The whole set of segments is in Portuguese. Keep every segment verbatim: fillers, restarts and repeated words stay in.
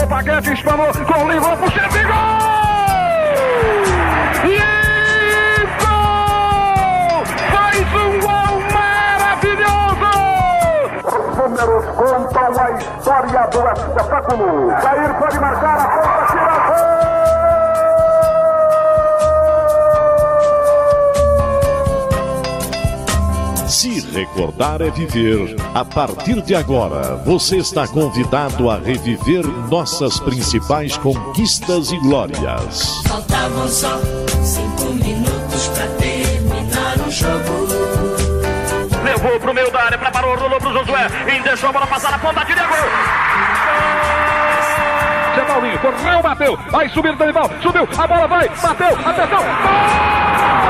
o Paquete, espanou, com o Livro, puxa de gol! E gol! Faz um gol maravilhoso! Os números contam a história do espetáculo. Jair pode marcar a ponta, tira gol! Se recordar é viver. A partir de agora, você está convidado a reviver nossas principais conquistas e glórias. Faltavam só cinco minutos pra terminar o jogo. Levou pro meio da área, preparou, rolou pro Josué. E deixou a bola passar na ponta, tira gol! Zé Paulinho, correu, bateu. Vai subir, Danival, subiu, a bola vai, bateu, atenção, gol!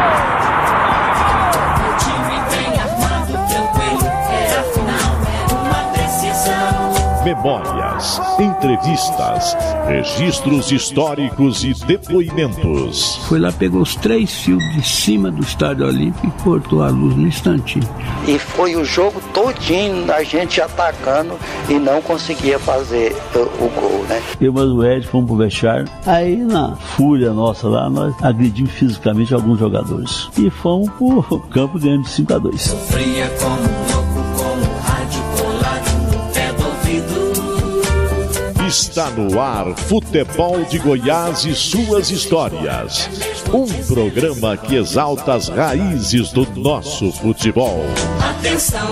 Memórias, entrevistas, registros históricos e depoimentos. Foi lá, pegou os três fios de cima do Estádio Olímpico e cortou a luz no instantinho. E foi o jogo todinho da gente atacando e não conseguia fazer o, o gol, né? Eu e o Ed fomos pro vestiário. Aí, na fúria nossa lá, nós agredimos fisicamente alguns jogadores. E fomos pro campo ganhando de cinco a dois. Sofria como louco, com o rádio colado no pé do ouvido. Está no ar Futebol de Goiás e suas histórias. Um programa que exalta as raízes do nosso futebol. Atenção!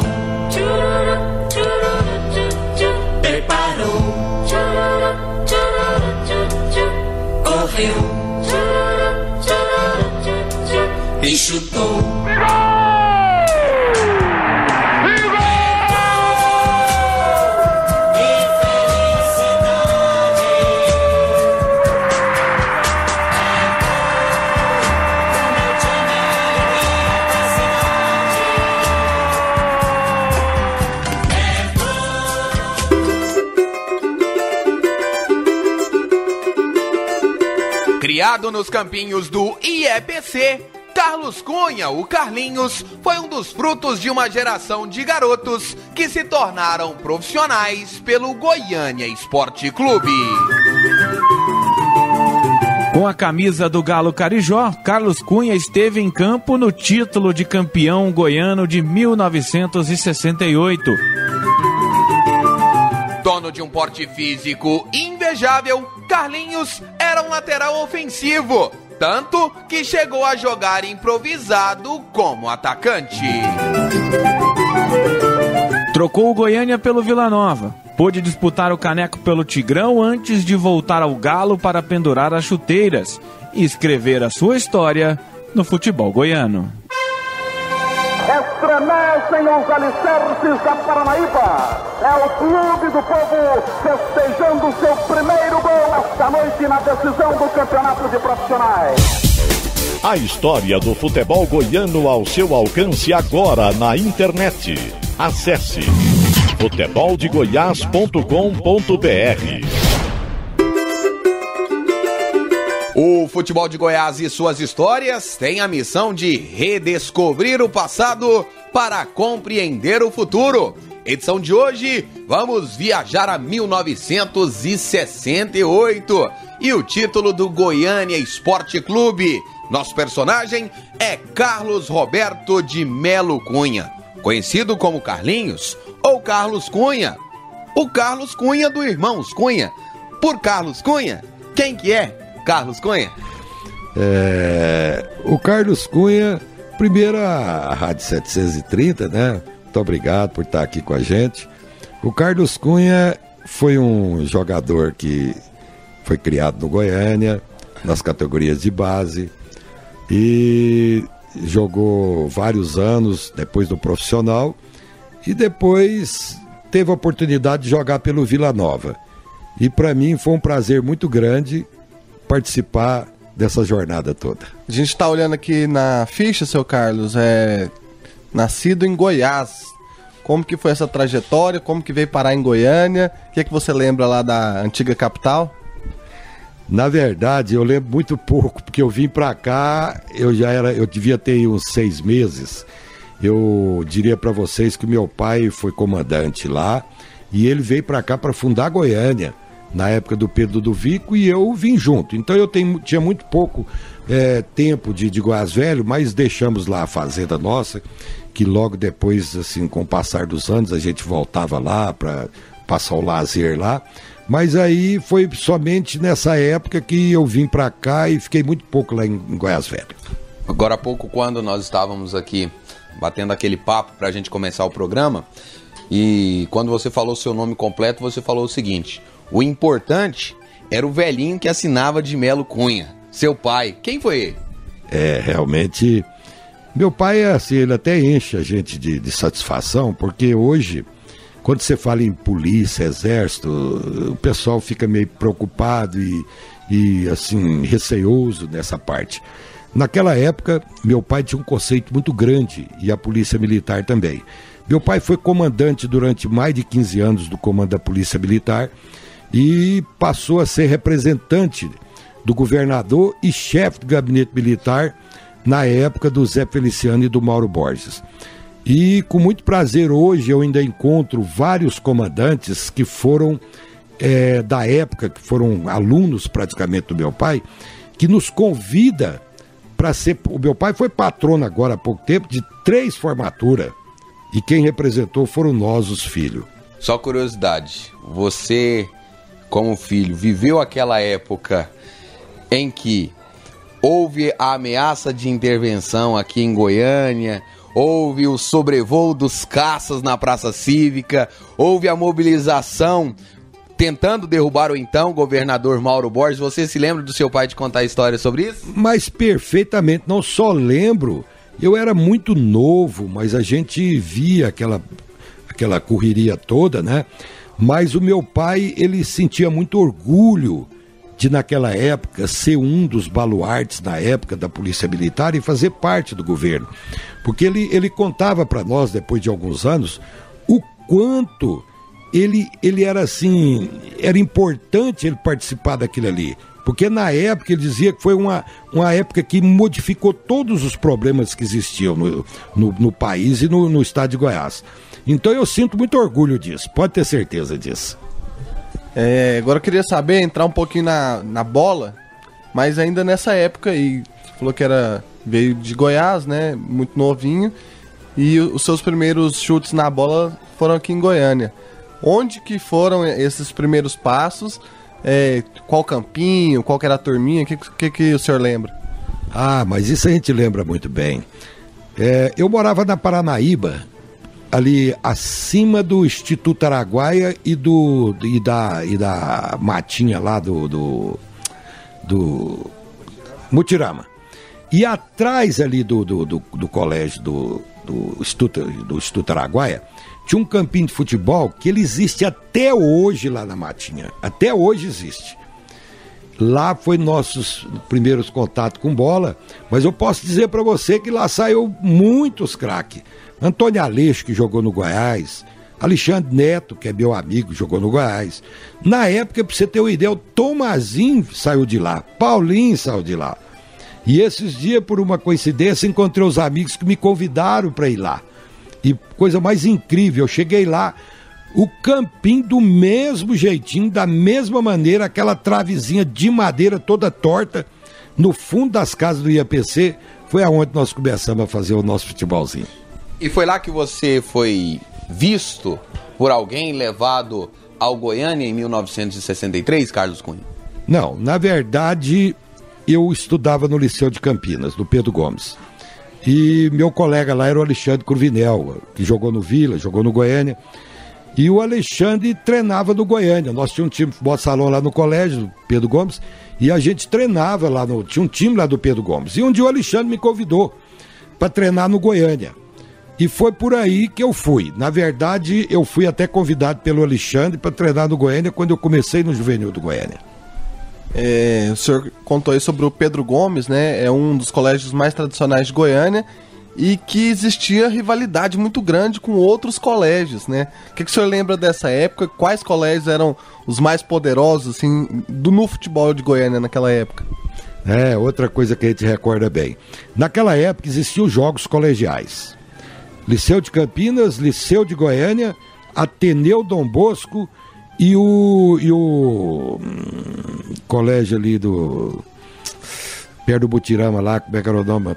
Preparou! Correu! E chutou! Criado nos campinhos do I E P C, Carlos Cunha, o Carlinhos, foi um dos frutos de uma geração de garotos que se tornaram profissionais pelo Goiânia Esporte Clube. Com a camisa do Galo Carijó, Carlos Cunha esteve em campo no título de campeão goiano de mil novecentos e sessenta e oito. Dono de um porte físico invejável, Carlinhos era um lateral ofensivo, tanto que chegou a jogar improvisado como atacante. Trocou o Goiânia pelo Vila Nova. Pôde disputar o caneco pelo Tigrão antes de voltar ao Galo para pendurar as chuteiras e escrever a sua história no futebol goiano. Estremecem os alicerces da Paranaíba. É o clube do povo festejando seu primeiro gol esta noite na decisão do campeonato de profissionais. A história do futebol goiano ao seu alcance agora na internet. Acesse futebol de goiás ponto com ponto b r. O Futebol de Goiás e suas histórias tem a missão de redescobrir o passado para compreender o futuro. Edição de hoje, vamos viajar a mil novecentos e sessenta e oito e o título do Goiânia Esporte Clube. Nosso personagem é Carlos Roberto de Melo Cunha, conhecido como Carlinhos ou Carlos Cunha. O Carlos Cunha do Irmãos Cunha. Por Carlos Cunha, quem que é Carlos Cunha? É, o Carlos Cunha, primeiro a Rádio setecentos e trinta, né? Muito obrigado por estar aqui com a gente. O Carlos Cunha foi um jogador que foi criado no Goiânia, nas categorias de base, e jogou vários anos depois do profissional, e depois teve a oportunidade de jogar pelo Vila Nova. E para mim foi um prazer muito grande participar dessa jornada toda. A gente está olhando aqui na ficha, seu Carlos, é nascido em Goiás. Como que foi essa trajetória? Como que veio parar em Goiânia? O que é que você lembra lá da antiga capital? Na verdade, eu lembro muito pouco, porque eu vim para cá, eu já era, eu devia ter uns seis meses. Eu diria para vocês que meu pai foi comandante lá e ele veio para cá para fundar Goiânia. na época do Pedro do Vico, e eu vim junto. Então eu tenho, tinha muito pouco é, tempo de, de Goiás Velho, mas deixamos lá a fazenda nossa, que logo depois, assim, com o passar dos anos, a gente voltava lá para passar o lazer lá. Mas aí foi somente nessa época que eu vim para cá e fiquei muito pouco lá em, em Goiás Velho. Agora há pouco, quando nós estávamos aqui batendo aquele papo para a gente começar o programa, e quando você falou seu nome completo, você falou o seguinte: o importante era o velhinho que assinava de Melo Cunha, seu pai. Quem foi ele? É, realmente, meu pai é assim, ele até enche a gente de, de satisfação, porque hoje, quando você fala em polícia, exército, o pessoal fica meio preocupado e, e assim, receoso nessa parte. Naquela época, meu pai tinha um conceito muito grande, e a polícia militar também. Meu pai foi comandante durante mais de quinze anos do comando da Polícia Militar e passou a ser representante do governador e chefe do gabinete militar na época do Zé Feliciano e do Mauro Borges. E com muito prazer hoje eu ainda encontro vários comandantes que foram é, da época, que foram alunos praticamente do meu pai, que nos convida para ser... O meu pai foi patrono agora há pouco tempo de três formaturas. E quem representou foram nós, os filhos. Só curiosidade, você, como filho, viveu aquela época em que houve a ameaça de intervenção aqui em Goiânia, houve o sobrevoo dos caças na Praça Cívica, houve a mobilização tentando derrubar o então governador Mauro Borges. Você se lembra do seu pai de contar a história sobre isso? Mas perfeitamente, não só lembro... Eu era muito novo, mas a gente via aquela, aquela correria toda, né? Mas o meu pai, ele sentia muito orgulho de, naquela época, ser um dos baluartes na época da Polícia Militar e fazer parte do governo. Porque ele, ele contava para nós, depois de alguns anos, o quanto ele, ele era assim, era importante ele participar daquilo ali. Porque na época ele dizia que foi uma, uma época que modificou todos os problemas que existiam no, no, no país e no, no estado de Goiás. Então eu sinto muito orgulho disso, pode ter certeza disso. É, agora eu queria saber, entrar um pouquinho na, na bola, mas ainda nessa época aí, você falou que era, veio de Goiás, né, muito novinho, e os seus primeiros chutes na bola foram aqui em Goiânia. Onde que foram esses primeiros passos? É, qual campinho, qual que era a turminha, o que, que, que o senhor lembra? Ah, mas isso a gente lembra muito bem. É, eu morava na Paranaíba, ali acima do Instituto Araguaia e, do, e, da, e da matinha lá do, do, do Mutirama. E atrás ali do, do, do, do colégio do, do, Instituto, do Instituto Araguaia, tinha um campinho de futebol que ele existe até hoje lá na matinha. Até hoje existe. Lá foi nossos primeiros contatos com bola, mas eu posso dizer para você que lá saiu muitos craques. Antônio Aleixo, que jogou no Goiás, Alexandre Neto, que é meu amigo, jogou no Goiás. Na época, para você ter uma ideia, o Tomazinho saiu de lá, Paulinho saiu de lá. E esses dias, por uma coincidência, encontrei os amigos que me convidaram para ir lá. E coisa mais incrível, eu cheguei lá, o campinho do mesmo jeitinho, da mesma maneira, aquela travezinha de madeira toda torta, no fundo das casas do I A P C, foi aonde nós começamos a fazer o nosso futebolzinho. E foi lá que você foi visto por alguém, levado ao Goiânia em mil novecentos e sessenta e três, Carlos Cunha? Não, na verdade, eu estudava no Liceu de Campinas, do Pedro Gomes. E meu colega lá era o Alexandre Cruvinel, que jogou no Vila, jogou no Goiânia. E o Alexandre treinava no Goiânia. Nós tínhamos um time de futebol de salão lá no colégio, do Pedro Gomes, e a gente treinava lá, no, tinha um time lá do Pedro Gomes. E um dia o Alexandre me convidou para treinar no Goiânia. E foi por aí que eu fui. Na verdade, eu fui até convidado pelo Alexandre para treinar no Goiânia quando eu comecei no Juvenil do Goiânia. É, o senhor contou aí sobre o Pedro Gomes, né? É um dos colégios mais tradicionais de Goiânia e que existia rivalidade muito grande com outros colégios, né? O que, que o senhor lembra dessa época? Quais colégios eram os mais poderosos, assim, do, no futebol de Goiânia naquela época? É, outra coisa que a gente recorda bem. Naquela época existiam jogos colegiais. Liceu de Campinas, Liceu de Goiânia, Ateneu Dom Bosco e o, e o hum, colégio ali do... perto do Butirama lá, como é que era o nome?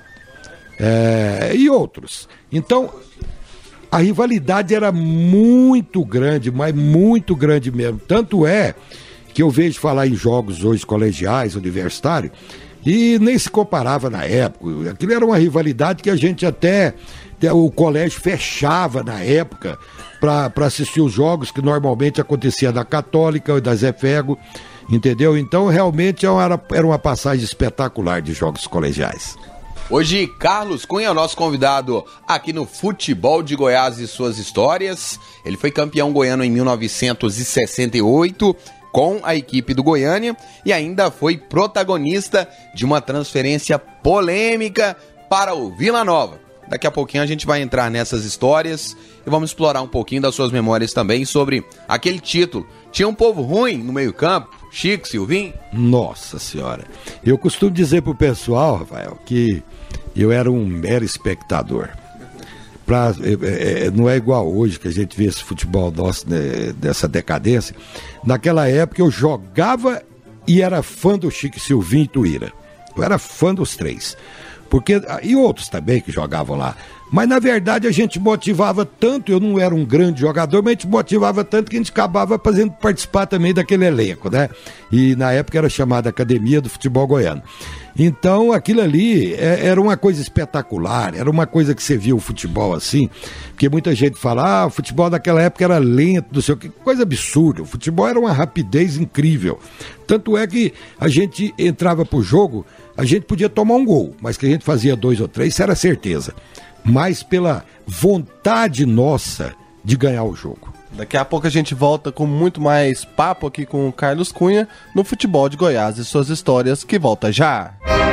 É, e outros. Então, a rivalidade era muito grande, mas muito grande mesmo. Tanto é que eu vejo falar em jogos hoje colegiais, universitários, e nem se comparava na época. Aquilo era uma rivalidade que a gente até, até o colégio fechava na época para assistir os jogos que normalmente acontecia da Católica e da Zé Fego, entendeu? Então realmente era, era uma passagem espetacular de jogos colegiais. Hoje, Carlos Cunha é o nosso convidado aqui no Futebol de Goiás e suas histórias. Ele foi campeão goiano em mil novecentos e sessenta e oito com a equipe do Goiânia e ainda foi protagonista de uma transferência polêmica para o Vila Nova. Daqui a pouquinho a gente vai entrar nessas histórias e vamos explorar um pouquinho das suas memórias também sobre aquele título. Tinha um povo ruim no meio-campo, Chico, Silvinho? Nossa Senhora. Eu costumo dizer pro pessoal, Rafael, que eu era um mero espectador. Pra, é, é, não é igual hoje que a gente vê esse futebol nosso, né, dessa decadência. Naquela época eu jogava e era fã do Chico, Silvinho e Tuíra. Eu era fã dos três. Porque, e outros também que jogavam lá. Mas na verdade a gente motivava tanto, eu não era um grande jogador, mas a gente motivava tanto que a gente acabava fazendo participar também daquele elenco, né? E na época era chamada Academia do Futebol Goiano. Então aquilo ali é, era uma coisa espetacular, era uma coisa que você via o futebol assim, porque muita gente fala, ah, o futebol daquela época era lento, não sei o que, coisa absurda, o futebol era uma rapidez incrível. Tanto é que a gente entrava pro jogo, a gente podia tomar um gol, mas que a gente fazia dois ou três, isso era certeza. Mas pela vontade nossa de ganhar o jogo. Daqui a pouco a gente volta com muito mais papo aqui com o Carlos Cunha no Futebol de Goiás e suas histórias, que volta já.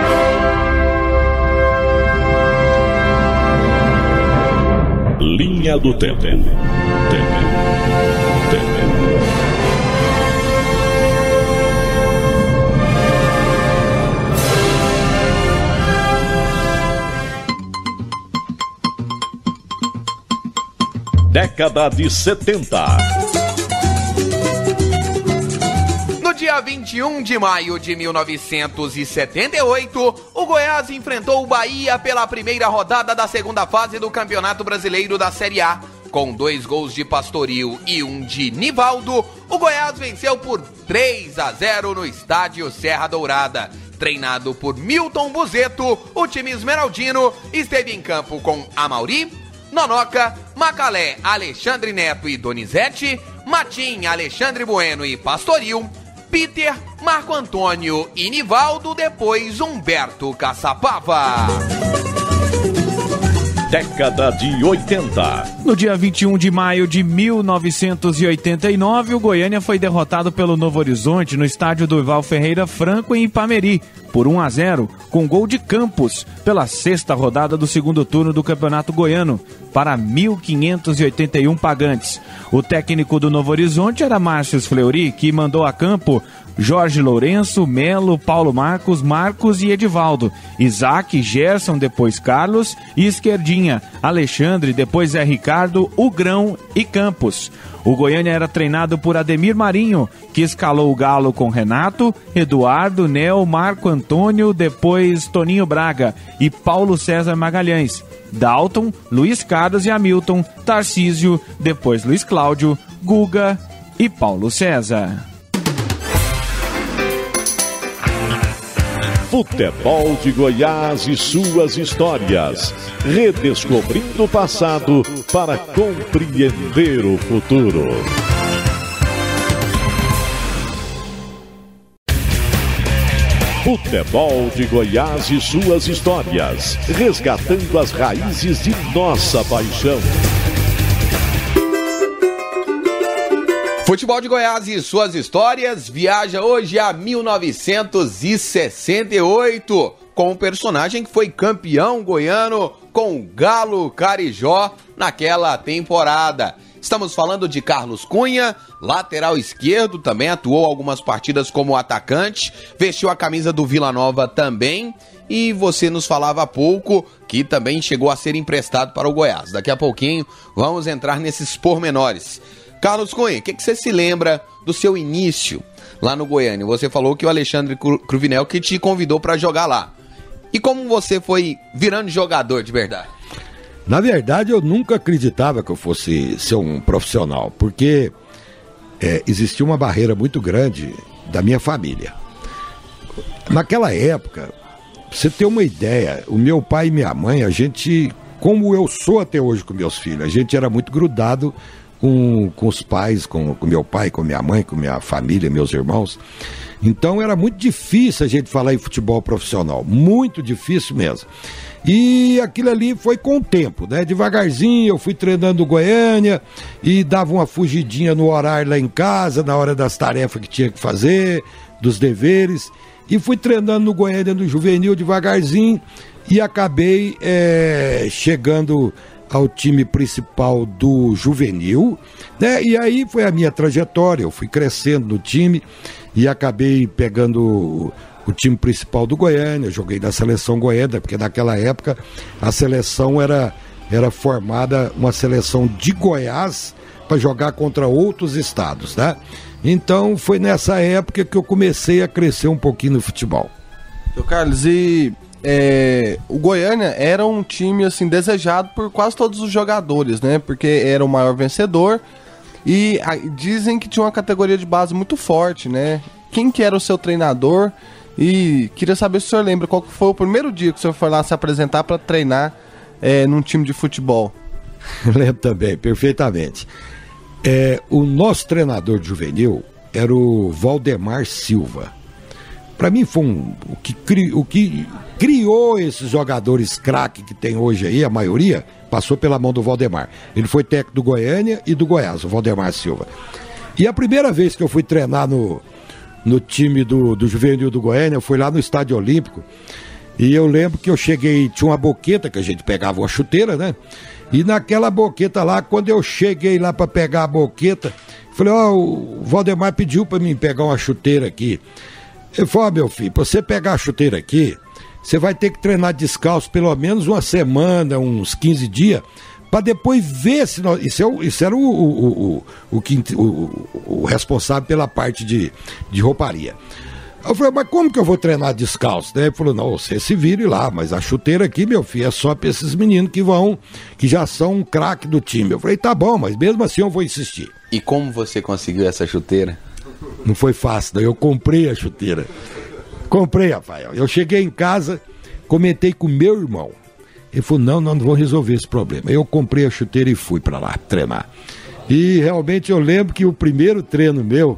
Linha do Tempo. Tempo. Tempo. Década de setenta. No dia vinte e um de maio de mil novecentos e setenta e oito, o Goiás enfrentou o Bahia pela primeira rodada da segunda fase do Campeonato Brasileiro da Série A. Com dois gols de Pastoril e um de Nivaldo, o Goiás venceu por três a zero no estádio Serra Dourada. Treinado por Milton Buzeto, o time esmeraldino esteve em campo com Amauri, Nonoca, Macalé, Alexandre Neto e Donizete, Matim, Alexandre Bueno e Pastoril, Peter, Marco Antônio e Nivaldo, depois Humberto Caçapava. Década de oitenta. No dia vinte e um de maio de mil novecentos e oitenta e nove, o Goiânia foi derrotado pelo Novo Horizonte no estádio Durval Ferreira Franco em Ipameri, por um a zero, com gol de Campos, pela sexta rodada do segundo turno do Campeonato Goiano, para mil quinhentos e oitenta e um pagantes. O técnico do Novo Horizonte era Márcio Fleury, que mandou a campo Jorge Lourenço, Melo, Paulo Marcos, Marcos e Edivaldo, Isaac, Gerson, depois Carlos e Esquerdinha, Alexandre, depois Zé Ricardo, Ugrão e Campos. O Goiânia era treinado por Ademir Marinho, que escalou o Galo com Renato, Eduardo, Nel, Marco Antônio, depois Toninho Braga e Paulo César Magalhães, Dalton, Luiz Carlos e Hamilton, Tarcísio, depois Luiz Cláudio, Guga e Paulo César. Futebol de Goiás e suas histórias. Redescobrindo o passado para compreender o futuro. Futebol de Goiás e suas histórias. Resgatando as raízes de nossa paixão. Futebol de Goiás e suas histórias viaja hoje a mil novecentos e sessenta e oito com um personagem que foi campeão goiano com o Galo Carijó naquela temporada. Estamos falando de Carlos Cunha, lateral esquerdo, também atuou algumas partidas como atacante, vestiu a camisa do Vila Nova também, e você nos falava há pouco que também chegou a ser emprestado para o Goiás. Daqui a pouquinho vamos entrar nesses pormenores. Carlos Cunha, o que, que você se lembra do seu início lá no Goiânia? Você falou que o Alexandre Cruvinel que te convidou para jogar lá. E como você foi virando jogador de verdade? Na verdade, eu nunca acreditava que eu fosse ser um profissional, porque é, existia uma barreira muito grande da minha família. Naquela época, pra você ter uma ideia, o meu pai e minha mãe, a gente, como eu sou até hoje com meus filhos, a gente era muito grudado com, com os pais, com, com meu pai, com minha mãe, com minha família, meus irmãos. Então era muito difícil a gente falar em futebol profissional, muito difícil mesmo. E aquilo ali foi com o tempo, né? Devagarzinho eu fui treinando no Goiânia e dava uma fugidinha no horário lá em casa, na hora das tarefas que tinha que fazer, dos deveres. E fui treinando no Goiânia, no juvenil, devagarzinho, e acabei é, chegando ao time principal do juvenil, né? E aí foi a minha trajetória, eu fui crescendo no time e acabei pegando o, o time principal do Goiânia, joguei na seleção Goiânia, porque naquela época a seleção era, era formada, uma seleção de Goiás para jogar contra outros estados, né? Então foi nessa época que eu comecei a crescer um pouquinho no futebol. Seu Carlos, e é, o Goiânia era um time assim desejado por quase todos os jogadores, né? Porque era o maior vencedor e a, dizem que tinha uma categoria de base muito forte, né? Quem que era o seu treinador? E queria saber se o senhor lembra qual que foi o primeiro dia que o senhor foi lá se apresentar para treinar é, num time de futebol. Lembro também, perfeitamente. É, o nosso treinador de juvenil era o Valdemar Silva. Para mim foi um, o, que cri, o que criou esses jogadores craque que tem hoje aí, a maioria, passou pela mão do Valdemar. Ele foi técnico do Goiânia e do Goiás, o Valdemar Silva. E a primeira vez que eu fui treinar no, no time do, do juvenil do Goiânia, eu fui lá no Estádio Olímpico. E eu lembro que eu cheguei, tinha uma boqueta que a gente pegava uma chuteira, né? E naquela boqueta lá, quando eu cheguei lá para pegar a boqueta, falei, ó, oh, o Valdemar pediu para mim pegar uma chuteira aqui. Ele falou, oh, meu filho, para você pegar a chuteira aqui, você vai ter que treinar descalço pelo menos uma semana, uns quinze dias, para depois ver se nós... Isso, é, isso era o, o, o, o, o, o responsável pela parte de, de rouparia. Eu falei, mas como que eu vou treinar descalço? Daí ele falou, não, você se vire lá, mas a chuteira aqui, meu filho, é só para esses meninos que vão, que já são um craque do time. Eu falei, tá bom, mas mesmo assim eu vou insistir. E como você conseguiu essa chuteira? Não foi fácil, daí eu comprei a chuteira. Comprei, Rafael. Eu cheguei em casa, comentei com meu irmão. Ele falou, não, não, não vou resolver esse problema. Eu comprei a chuteira e fui para lá treinar. E realmente eu lembro que o primeiro treino meu,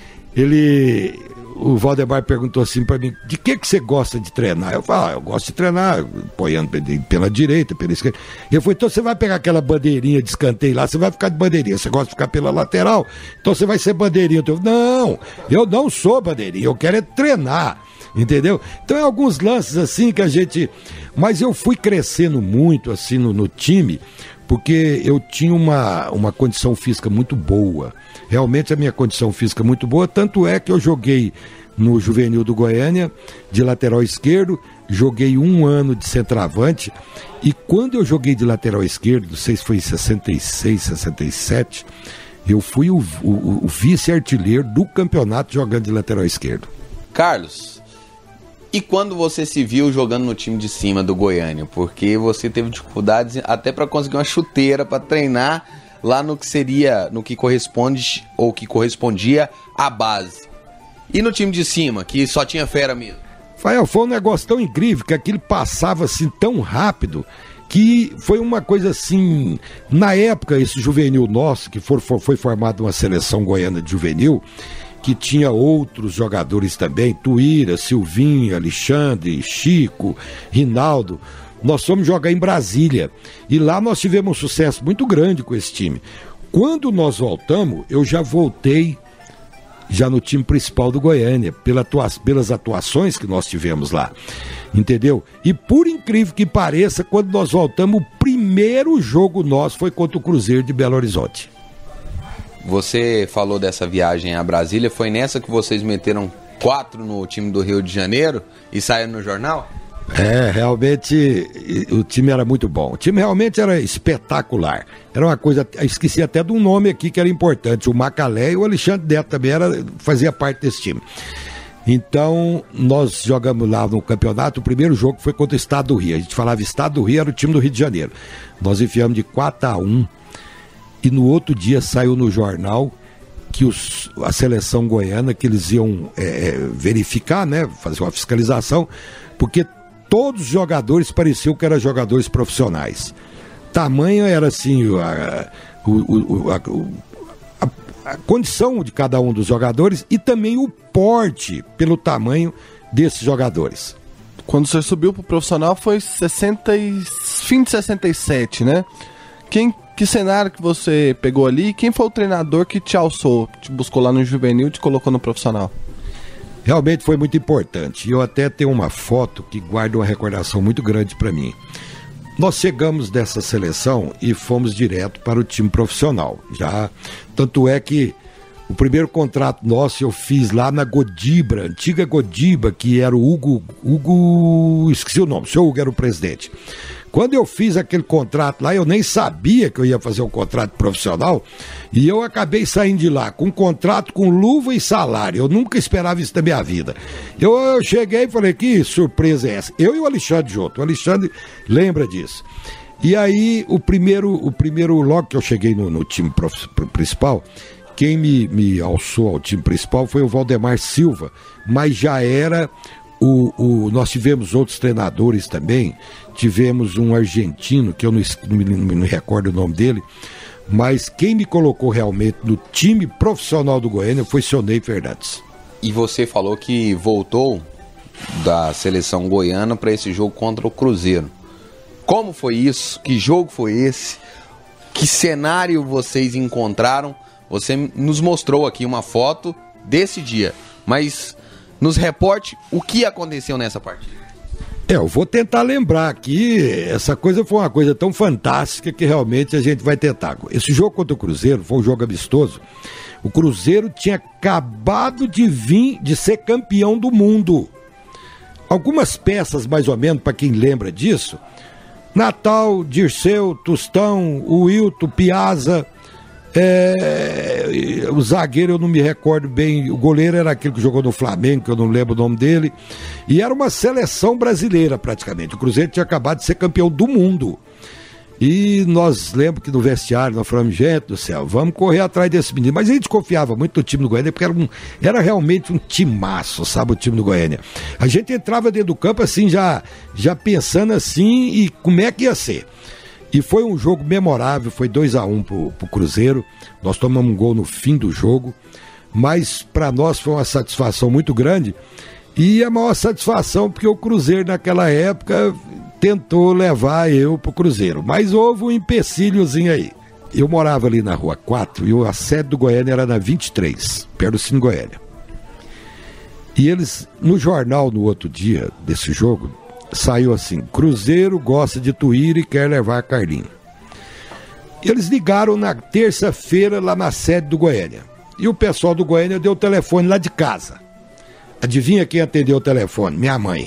ele... O Valdemar perguntou assim pra mim, de que que você gosta de treinar? Eu falo, ah, eu gosto de treinar apoiando pela direita, pela esquerda. Ele falou, então você vai pegar aquela bandeirinha de escanteio lá, você vai ficar de bandeirinha, você gosta de ficar pela lateral, então você vai ser bandeirinha. Eu falei, não, eu não sou bandeirinha, eu quero é treinar, entendeu? Então é alguns lances assim que a gente... Mas eu fui crescendo muito assim no, no time, porque eu tinha uma, uma condição física muito boa. Realmente a minha condição física é muito boa, tanto é que eu joguei no juvenil do Goiânia de lateral esquerdo, joguei um ano de centroavante, e quando eu joguei de lateral esquerdo, não sei se foi em sessenta e seis, sessenta e sete, eu fui o, o, o vice-artilheiro do campeonato jogando de lateral esquerdo. Carlos, e quando você se viu jogando no time de cima do Goiânia? Porque você teve dificuldades até para conseguir uma chuteira para treinar lá no que seria, no que corresponde ou que correspondia à base. E no time de cima, que só tinha fera mesmo? Rafael, foi um negócio tão incrível que aquilo passava assim tão rápido que foi uma coisa assim... Na época, esse juvenil nosso, que for, for, foi formado uma seleção goiana de juvenil, que tinha outros jogadores também, Tuíra, Silvinho, Alexandre, Chico, Rinaldo... Nós fomos jogar em Brasília e lá nós tivemos um sucesso muito grande com esse time. Quando nós voltamos, eu já voltei já no time principal do Goiânia, pela atua- pelas atuações que nós tivemos lá, entendeu? E por incrível que pareça, quando nós voltamos, o primeiro jogo nosso foi contra o Cruzeiro de Belo Horizonte. Você falou dessa viagem a Brasília, foi nessa que vocês meteram quatro no time do Rio de Janeiro e saíram no jornal? É, realmente o time era muito bom. O time realmente era espetacular. Era uma coisa, esqueci até de um nome aqui que era importante, o Macalé, e o Alexandre Neto também era, fazia parte desse time. Então, nós jogamos lá no campeonato, o primeiro jogo foi contra o Estado do Rio. A gente falava Estado do Rio, era o time do Rio de Janeiro. Nós enfiamos de quatro a um e no outro dia saiu no jornal que os, a seleção goiana, que eles iam é, verificar, né, fazer uma fiscalização, porque todos os jogadores pareciam que eram jogadores profissionais. Tamanho era assim, a, o, o, a, a, a condição de cada um dos jogadores e também o porte pelo tamanho desses jogadores. Quando você subiu pro profissional foi sessenta e... fim de sessenta e sete, né? Quem, que cenário que você pegou ali? Quem foi o treinador que te alçou, te buscou lá no juvenil e te colocou no profissional? Realmente foi muito importante. Eu até tenho uma foto que guarda uma recordação muito grande para mim. Nós chegamos dessa seleção e fomos direto para o time profissional. Já, tanto é que o primeiro contrato nosso eu fiz lá na Godibra, antiga Godiba, que era o Hugo, Hugo, esqueci o nome, o seu Hugo era o presidente. Quando eu fiz aquele contrato lá, eu nem sabia que eu ia fazer um contrato profissional, e eu acabei saindo de lá com um contrato com luva e salário. Eu nunca esperava isso na minha vida. Eu, eu cheguei e falei, que surpresa é essa? Eu e o Alexandre junto, o Alexandre lembra disso. E aí, o primeiro, o primeiro logo que eu cheguei no, no time prof, principal, quem me, me alçou ao time principal foi o Valdemar Silva, mas já era... O, o, nós tivemos outros treinadores também, tivemos um argentino, que eu não, não, me, não me recordo o nome dele, mas quem me colocou realmente no time profissional do Goiânia foi o seu Ney Fernandes. E você falou que voltou da seleção goiana para esse jogo contra o Cruzeiro. Como foi isso? Que jogo foi esse? Que cenário vocês encontraram? Você nos mostrou aqui uma foto desse dia, mas... nos reporte o que aconteceu nessa partida. É, eu vou tentar lembrar aqui, essa coisa foi uma coisa tão fantástica que realmente a gente vai tentar. Esse jogo contra o Cruzeiro foi um jogo amistoso. O Cruzeiro tinha acabado de vir, de ser campeão do mundo. Algumas peças, mais ou menos, para quem lembra disso, Natal, Dirceu, Tostão, o Wilton, Piazza... É, o zagueiro eu não me recordo bem, o goleiro era aquele que jogou no Flamengo, que eu não lembro o nome dele, e era uma seleção brasileira praticamente. O Cruzeiro tinha acabado de ser campeão do mundo, e nós lembro que no vestiário nós falamos, gente do céu, vamos correr atrás desse menino, mas a gente confiava muito no time do Goiânia, porque era, um, era realmente um timaço, sabe, o time do Goiânia. A gente entrava dentro do campo assim, já, já pensando assim, e como é que ia ser. E foi um jogo memorável, foi dois a um pro, pro Cruzeiro, nós tomamos um gol no fim do jogo, mas para nós foi uma satisfação muito grande, e a maior satisfação porque o Cruzeiro naquela época tentou levar eu pro Cruzeiro, mas houve um empecilhozinho aí. Eu morava ali na Rua quatro e a sede do Goiânia era na vinte e três, perto do Cine Goiânia. E eles, no jornal no outro dia desse jogo, saiu assim, Cruzeiro gosta de Tuíra e quer levar Carlinho. Eles ligaram na terça-feira lá na sede do Goiânia. E o pessoal do Goiânia deu o telefone lá de casa. Adivinha quem atendeu o telefone? Minha mãe.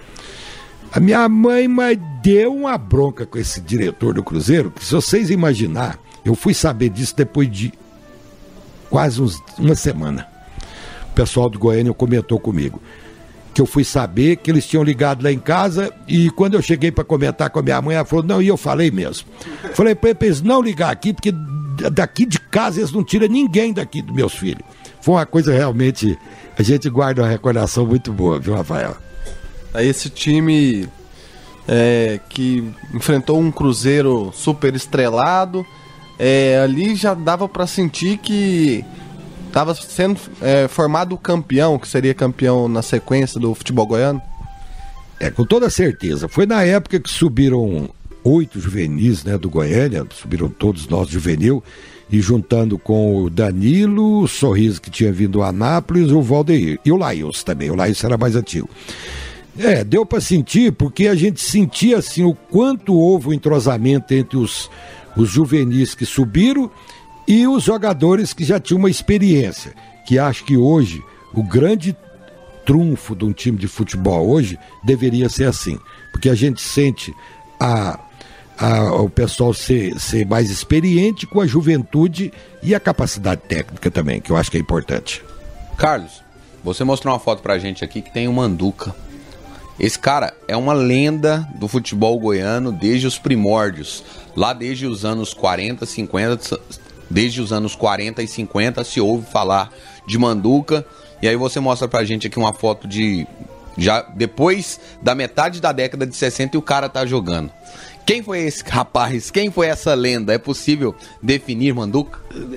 A minha mãe, mas deu uma bronca com esse diretor do Cruzeiro, que se vocês imaginar, eu fui saber disso depois de quase uns, uma semana. O pessoal do Goiânia comentou comigo. Que eu fui saber que eles tinham ligado lá em casa e quando eu cheguei para comentar com a minha mãe, ela falou, não, e eu falei mesmo. Falei para eles não ligar aqui, porque daqui de casa eles não tiram ninguém daqui dos meus filhos. Foi uma coisa realmente, a gente guarda uma recordação muito boa, viu, Rafael? Aí esse time é, que enfrentou um Cruzeiro super estrelado, é, ali já dava para sentir que... estava sendo é, formado o campeão, que seria campeão na sequência do futebol goiano? É, com toda certeza. Foi na época que subiram oito juvenis, né, do Goiânia, subiram todos nós juvenil, e juntando com o Danilo, o Sorriso que tinha vindo do Anápolis, o Valdeir, e o Laíus também, o Laíus era mais antigo. É, deu para sentir, porque a gente sentia assim o quanto houve o entrosamento entre os, os juvenis que subiram e os jogadores que já tinham uma experiência, que acho que hoje o grande trunfo de um time de futebol hoje deveria ser assim, porque a gente sente a, a, o pessoal ser, ser mais experiente com a juventude e a capacidade técnica também, que eu acho que é importante. Carlos, você mostrou uma foto pra gente aqui que tem o Manduca. Esse cara é uma lenda do futebol goiano desde os primórdios, lá desde os anos quarenta, cinquenta, desde os anos quarenta e cinquenta se ouve falar de Manduca. E aí você mostra pra gente aqui uma foto de já depois da metade da década de sessenta e o cara tá jogando. Quem foi esse rapaz? Quem foi essa lenda? É possível definir Manduca?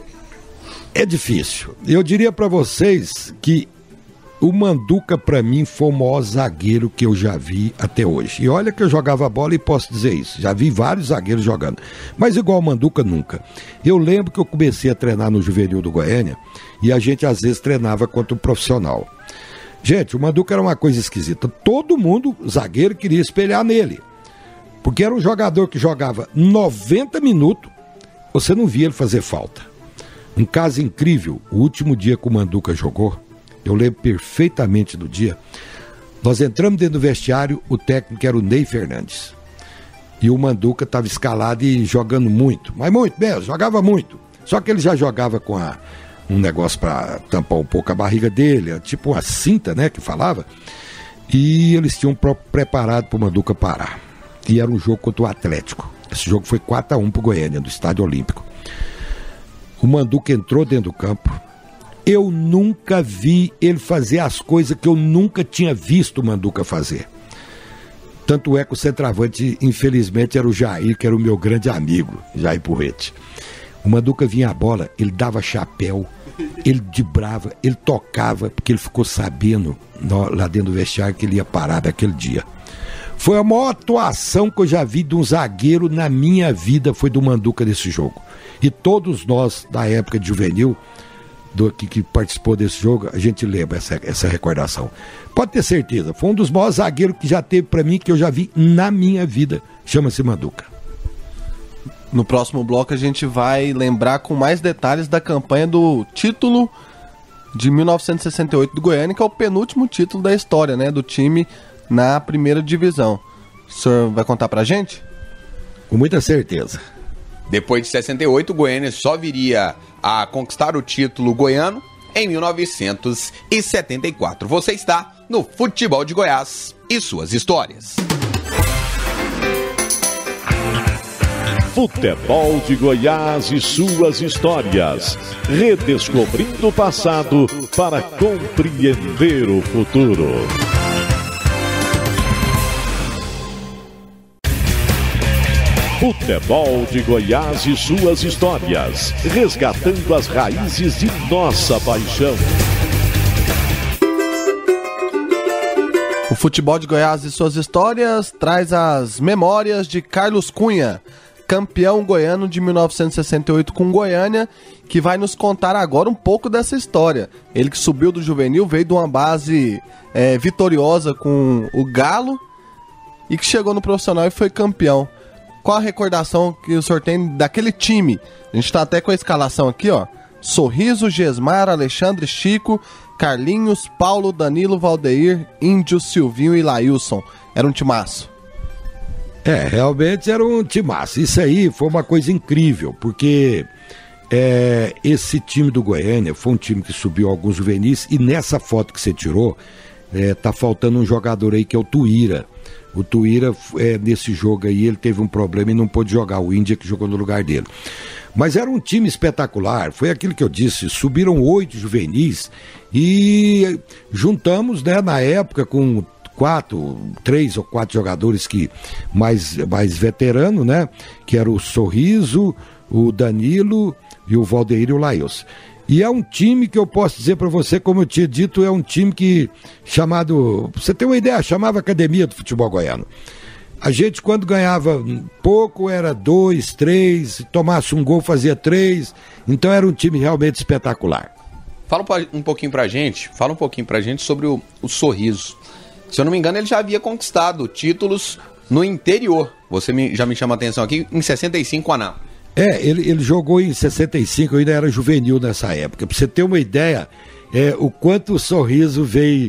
É difícil. Eu diria pra vocês que o Manduca, pra mim, foi o maior zagueiro que eu já vi até hoje. E olha que eu jogava bola e posso dizer isso. Já vi vários zagueiros jogando. Mas igual o Manduca, nunca. Eu lembro que eu comecei a treinar no Juvenil do Goiânia e a gente, às vezes, treinava contra um profissional. Gente, o Manduca era uma coisa esquisita. Todo mundo, zagueiro, queria espelhar nele. Porque era um jogador que jogava noventa minutos, você não via ele fazer falta. Um caso incrível, o último dia que o Manduca jogou, eu lembro perfeitamente do dia. Nós entramos dentro do vestiário, o técnico era o Ney Fernandes. E o Manduca estava escalado e jogando muito, mas muito mesmo, jogava muito. Só que ele já jogava com a, um negócio para tampar um pouco a barriga dele, tipo uma cinta, né, que falava. E eles tinham preparado para o Manduca parar. E era um jogo contra o Atlético. Esse jogo foi quatro a um para o Goiânia, do Estádio Olímpico. O Manduca entrou dentro do campo. Eu nunca vi ele fazer as coisas que eu nunca tinha visto o Manduca fazer. Tanto é que o centroavante, infelizmente, era o Jair, que era o meu grande amigo, Jair Porrete. O Manduca vinha a bola, ele dava chapéu, ele dibrava, ele tocava, porque ele ficou sabendo no, lá dentro do vestiário que ele ia parar daquele dia. Foi a maior atuação que eu já vi de um zagueiro na minha vida, foi do Manduca nesse jogo. E todos nós, da época de juvenil, do, que, que participou desse jogo, a gente lembra essa, essa recordação. Pode ter certeza, foi um dos maiores zagueiros que já teve pra mim, que eu já vi na minha vida. Chama-se Manduca. No próximo bloco a gente vai lembrar com mais detalhes da campanha do título de mil novecentos e sessenta e oito do Goiânia, que é o penúltimo título da história, né, do time na primeira divisão. O senhor vai contar pra gente? Com muita certeza. Depois de sessenta e oito, o Goiânia só viria a conquistar o título goiano em mil novecentos e setenta e quatro. Você está no Futebol de Goiás e suas histórias. Futebol de Goiás e suas histórias. Redescobrindo o passado para compreender o futuro. Futebol de Goiás e suas histórias, resgatando as raízes de nossa paixão. O Futebol de Goiás e suas histórias traz as memórias de Carlos Cunha, campeão goiano de mil novecentos e sessenta e oito com Goiânia, que vai nos contar agora um pouco dessa história. Ele que subiu do juvenil, veio de uma base é, vitoriosa com o Galo e que chegou no profissional e foi campeão. Qual a recordação que o senhor tem daquele time? A gente tá até com a escalação aqui, ó. Sorriso, Gesmar, Alexandre, Chico, Carlinhos, Paulo, Danilo, Valdeir, Índio, Silvinho e Laílson. Era um timaço. É, realmente era um timaço. Isso aí foi uma coisa incrível, porque é, esse time do Goiânia foi um time que subiu alguns juvenis, e nessa foto que você tirou, é, tá faltando um jogador aí que é o Tuíra. O Tuíra, é, nesse jogo aí, ele teve um problema e não pôde jogar. O Índia que jogou no lugar dele. Mas era um time espetacular. Foi aquilo que eu disse. Subiram oito juvenis e juntamos, né, na época, com quatro, três ou quatro jogadores que mais, mais veteranos, né? Que era o Sorriso, o Danilo e o Valdeir e o Laílson. E é um time que eu posso dizer para você, como eu tinha dito, é um time que, chamado, pra você ter uma ideia, chamava Academia do Futebol Goiano. A gente, quando ganhava pouco, era dois, três, tomasse um gol, fazia três, então era um time realmente espetacular. Fala um pouquinho pra gente, fala um pouquinho pra gente sobre o, o Sorriso. Se eu não me engano, ele já havia conquistado títulos no interior. Você me, já me chama a atenção aqui, em sessenta e cinco, Aná. É, ele, ele jogou em sessenta e cinco, eu ainda era juvenil nessa época. Pra você ter uma ideia, é, o quanto o Sorriso veio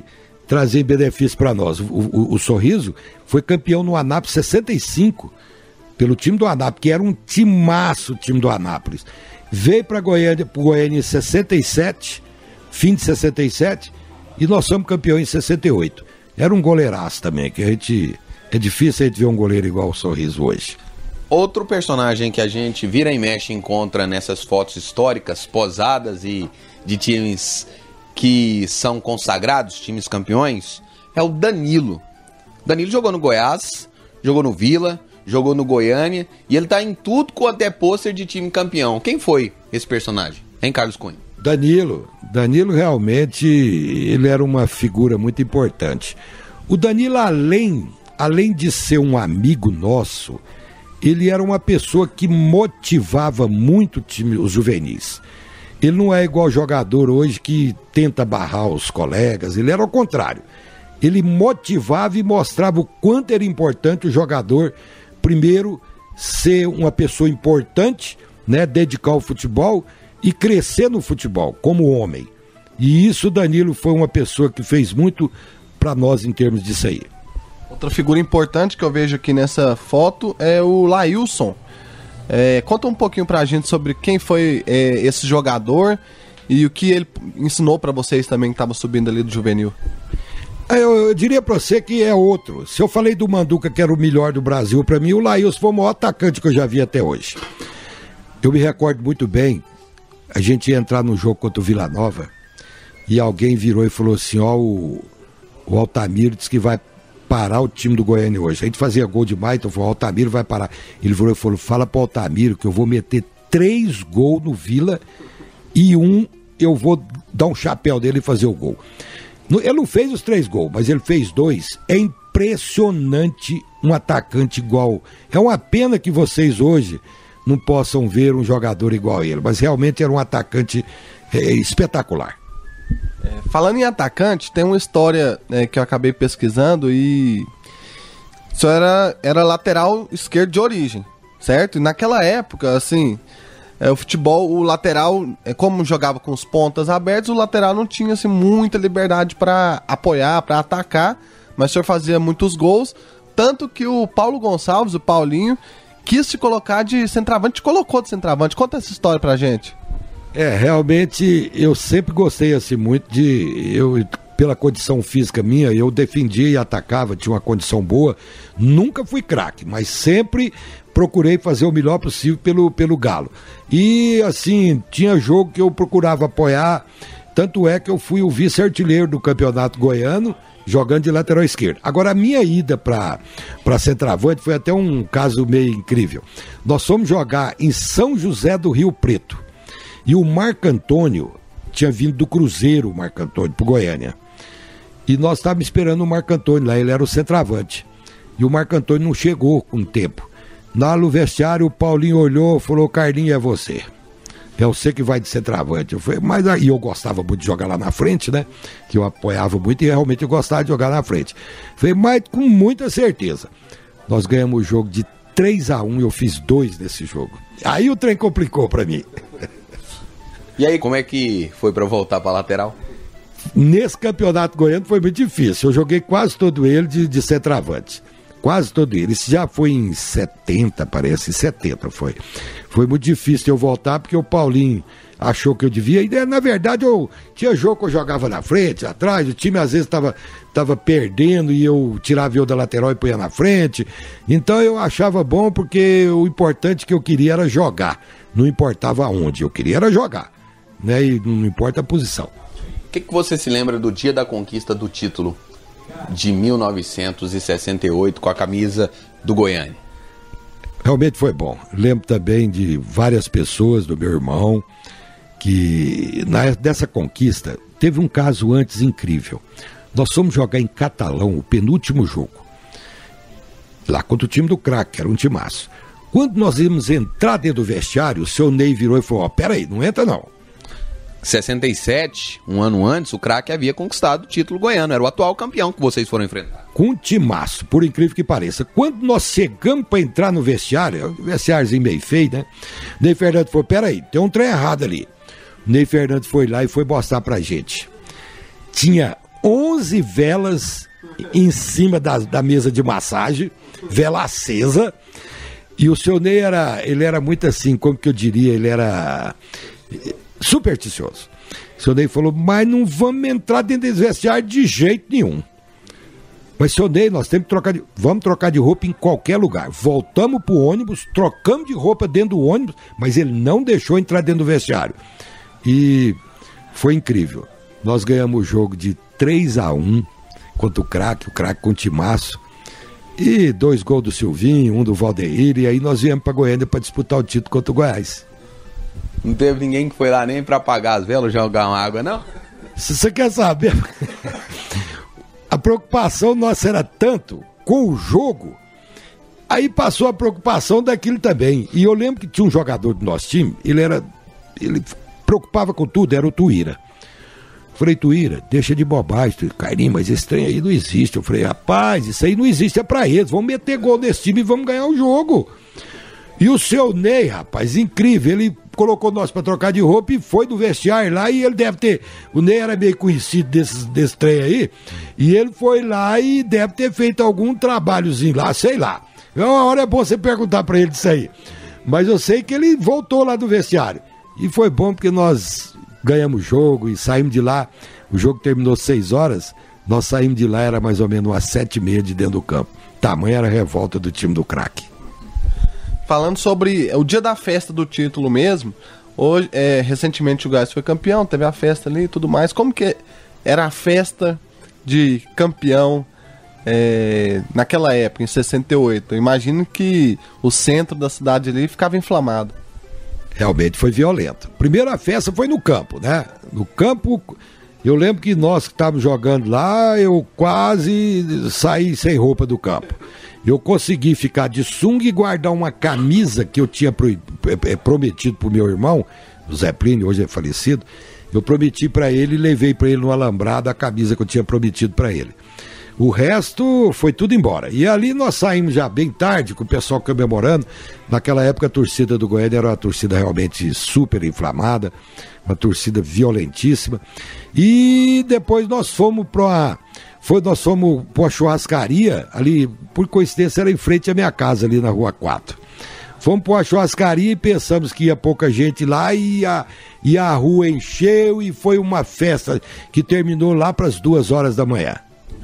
trazer benefício para nós. O, o, o Sorriso foi campeão no Anápolis sessenta e cinco, pelo time do Anápolis, que era um timaço o time do Anápolis. Veio para Goiânia, pro Goiânia em sessenta e sete, fim de sessenta e sete, e nós somos campeões em sessenta e oito. Era um goleiraço também, que a gente... É difícil a gente ver um goleiro igual o Sorriso hoje. Outro personagem que a gente vira e mexe e encontra nessas fotos históricas, posadas e de times que são consagrados, times campeões, é o Danilo. Danilo jogou no Goiás, jogou no Vila, jogou no Goiânia, e ele tá em tudo quanto é pôster de time campeão. Quem foi esse personagem? Hein, Carlos Cunha? Danilo. Danilo realmente, ele era uma figura muito importante. O Danilo, além, além de ser um amigo nosso, ele era uma pessoa que motivava muito o time, os juvenis. Ele não é igual jogador hoje que tenta barrar os colegas, ele era ao contrário. Ele motivava e mostrava o quanto era importante o jogador, primeiro, ser uma pessoa importante, né, dedicar ao futebol e crescer no futebol, como homem. E isso, Danilo foi uma pessoa que fez muito para nós em termos disso aí. Outra figura importante que eu vejo aqui nessa foto é o Lailson. É, conta um pouquinho pra gente sobre quem foi é, esse jogador e o que ele ensinou pra vocês também que estavam subindo ali do juvenil. Eu, eu diria pra você que é outro. Se eu falei do Manduca que era o melhor do Brasil, pra mim o Lailson foi o maior atacante que eu já vi até hoje. Eu me recordo muito bem, a gente ia entrar no jogo contra o Vila Nova e alguém virou e falou assim, ó, o, o Altamiro disse que vai parar o time do Goiânia hoje. A gente fazia gol demais, então falou, o Altamiro vai parar. Ele virou e falou, fala pro Altamiro que eu vou meter três gols no Vila e um eu vou dar um chapéu dele e fazer o gol. Ele não fez os três gols, mas ele fez dois. É impressionante um atacante igual. É uma pena que vocês hoje não possam ver um jogador igual a ele, mas realmente era um atacante é, espetacular. É, falando em atacante, tem uma história é, que eu acabei pesquisando e isso era, era lateral esquerdo de origem, certo? E naquela época, assim, é, o futebol, o lateral, é, como jogava com os pontas abertos, o lateral não tinha assim, muita liberdade para apoiar, para atacar, mas o senhor fazia muitos gols, tanto que o Paulo Gonçalves, o Paulinho, quis te colocar de centroavante, te colocou de centroavante. Conta essa história pra gente. É, realmente eu sempre gostei assim muito de, eu, pela condição física minha, eu defendia e atacava, tinha uma condição boa, nunca fui craque, mas sempre procurei fazer o melhor possível pelo, pelo Galo. E assim, tinha jogo que eu procurava apoiar, tanto é que eu fui o vice-artilheiro do campeonato goiano, jogando de lateral esquerdo. Agora, a minha ida para para centroavante foi até um caso meio incrível. Nós fomos jogar em São José do Rio Preto. E o Marco Antônio tinha vindo do Cruzeiro, o Marco Antônio, pro Goiânia. E nós estávamos esperando o Marco Antônio lá, ele era o centroavante. E o Marco Antônio não chegou com o tempo. Lá no vestiário, o Paulinho olhou e falou, Carlinhos, é você. É você que vai de centroavante. Eu falei, mas aí eu gostava muito de jogar lá na frente, né? Que eu apoiava muito e realmente eu gostava de jogar na frente. Eu falei, mas com muita certeza. Nós ganhamos o jogo de três a um e eu fiz dois nesse jogo. Aí o trem complicou pra mim. E aí, como é que foi pra voltar pra lateral? Nesse campeonato goiano foi muito difícil. Eu joguei quase todo ele de, de centroavante. Quase todo ele. Isso já foi em setenta, parece. Em setenta foi. Foi muito difícil eu voltar porque o Paulinho achou que eu devia. E na verdade eu tinha jogo que eu jogava na frente, atrás. O time às vezes estava tava perdendo e eu tirava eu da lateral e punha na frente. Então eu achava bom porque o importante que eu queria era jogar. Não importava onde. Eu queria era jogar. Né? E não importa a posição. O que, que você se lembra do dia da conquista do título de mil novecentos e sessenta e oito com a camisa do Goiânia? Realmente foi bom. Lembro também de várias pessoas, do meu irmão, que na, dessa conquista teve um caso antes incrível. Nós fomos jogar em Catalão o penúltimo jogo, lá contra o time do craque, que era um timaço. Quando nós íamos entrar dentro do vestiário, o seu Ney virou e falou, ó, peraí, não entra não. sessenta e sete, um ano antes, o craque havia conquistado o título goiano, era o atual campeão que vocês foram enfrentar. Com um timaço, por incrível que pareça. Quando nós chegamos para entrar no vestiário, o vestiáriozinho meio feio, né? Ney Fernandes falou, peraí, tem um trem errado ali. O Ney Fernandes foi lá e foi mostrar pra gente. Tinha onze velas em cima da, da mesa de massagem, vela acesa, e o seu Ney era, ele era muito assim, como que eu diria, ele era supersticioso. O seu Ney falou, mas não vamos entrar dentro desse vestiário de jeito nenhum. Mas, seu Ney, nós temos que trocar de... Vamos trocar de roupa em qualquer lugar. Voltamos pro ônibus, trocamos de roupa dentro do ônibus, mas ele não deixou entrar dentro do vestiário. E foi incrível. Nós ganhamos o jogo de três a um contra o craque, o craque com o timaço. E dois gols do Silvinho, um do Valdeir, e aí nós viemos pra Goiânia para disputar o título contra o Goiás. Não teve ninguém que foi lá nem pra apagar as velas, jogar uma água, não? Se você quer saber... A preocupação nossa era tanto com o jogo, aí passou a preocupação daquilo também. E eu lembro que tinha um jogador do nosso time, ele era, ele preocupava com tudo, era o Tuíra. Falei, Tuíra, deixa de bobagem, Carlinhos, mas esse trem aí não existe. Eu falei, rapaz, isso aí não existe, é pra eles, vamos meter gol nesse time e vamos ganhar o jogo. E o seu Ney, rapaz, incrível, ele colocou nós pra trocar de roupa e foi do vestiário lá, e ele deve ter, o Ney era meio conhecido desse, desse trem aí, e ele foi lá e deve ter feito algum trabalhozinho lá, sei lá. Uma hora é bom você perguntar pra ele disso aí. Mas eu sei que ele voltou lá do vestiário. E foi bom porque nós ganhamos o jogo e saímos de lá, o jogo terminou seis horas, nós saímos de lá, era mais ou menos umas sete e meia de dentro do campo. Tamanha era a revolta do time do craque. Falando sobre o dia da festa do título mesmo, hoje, é, recentemente o Goiás foi campeão, teve a festa ali e tudo mais. Como que era a festa de campeão é, naquela época, em sessenta e oito? Eu imagino que o centro da cidade ali ficava inflamado. Realmente foi violento. Primeiro a festa foi no campo, né? No campo, eu lembro que nós que estávamos jogando lá, eu quase saí sem roupa do campo. Eu consegui ficar de sunga e guardar uma camisa que eu tinha pro, é, prometido pro meu irmão, o Zé Plínio, hoje é falecido. Eu prometi para ele e levei para ele no alambrado a camisa que eu tinha prometido para ele. O resto foi tudo embora. E ali nós saímos já bem tarde, com o pessoal comemorando. Naquela época a torcida do Goiânia era uma torcida realmente super inflamada, uma torcida violentíssima. E depois nós fomos para foi nós fomos para uma churrascaria ali, por coincidência era em frente à minha casa ali na Rua quatro. Fomos para uma churrascaria e pensamos que ia pouca gente lá e a, e a rua encheu e foi uma festa que terminou lá para as duas horas da manhã.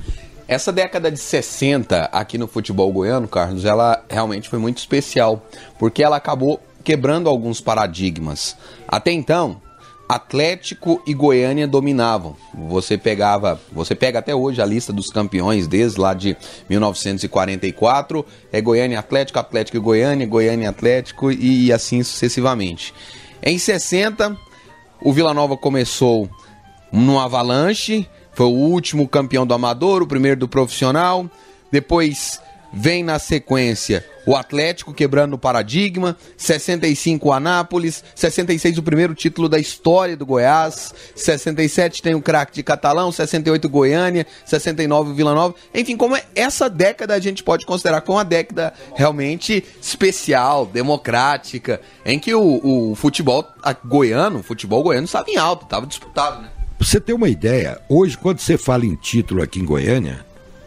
Essa década de sessenta aqui no futebol goiano, Carlos, ela realmente foi muito especial, porque ela acabou quebrando alguns paradigmas. Até então, Atlético e Goiânia dominavam. Você pegava, você pega até hoje a lista dos campeões desde lá de mil novecentos e quarenta e quatro, é Goiânia Atlético, Atlético e Goiânia, Goiânia Atlético e assim sucessivamente. Em sessenta, o Vila Nova começou no avalanche, foi o último campeão do amador, o primeiro do profissional. Depois vem na sequência o Atlético quebrando o paradigma, sessenta e cinco o Anápolis, sessenta e seis o primeiro título da história do Goiás, sessenta e sete tem o craque de Catalão, sessenta e oito Goiânia, sessenta e nove o Vila Nova. Enfim, como é essa década a gente pode considerar como uma década realmente especial, democrática, em que o, o futebol goiano, o futebol goiano estava em alta, estava disputado, né? Pra você ter uma ideia, hoje quando você fala em título aqui em Goiânia,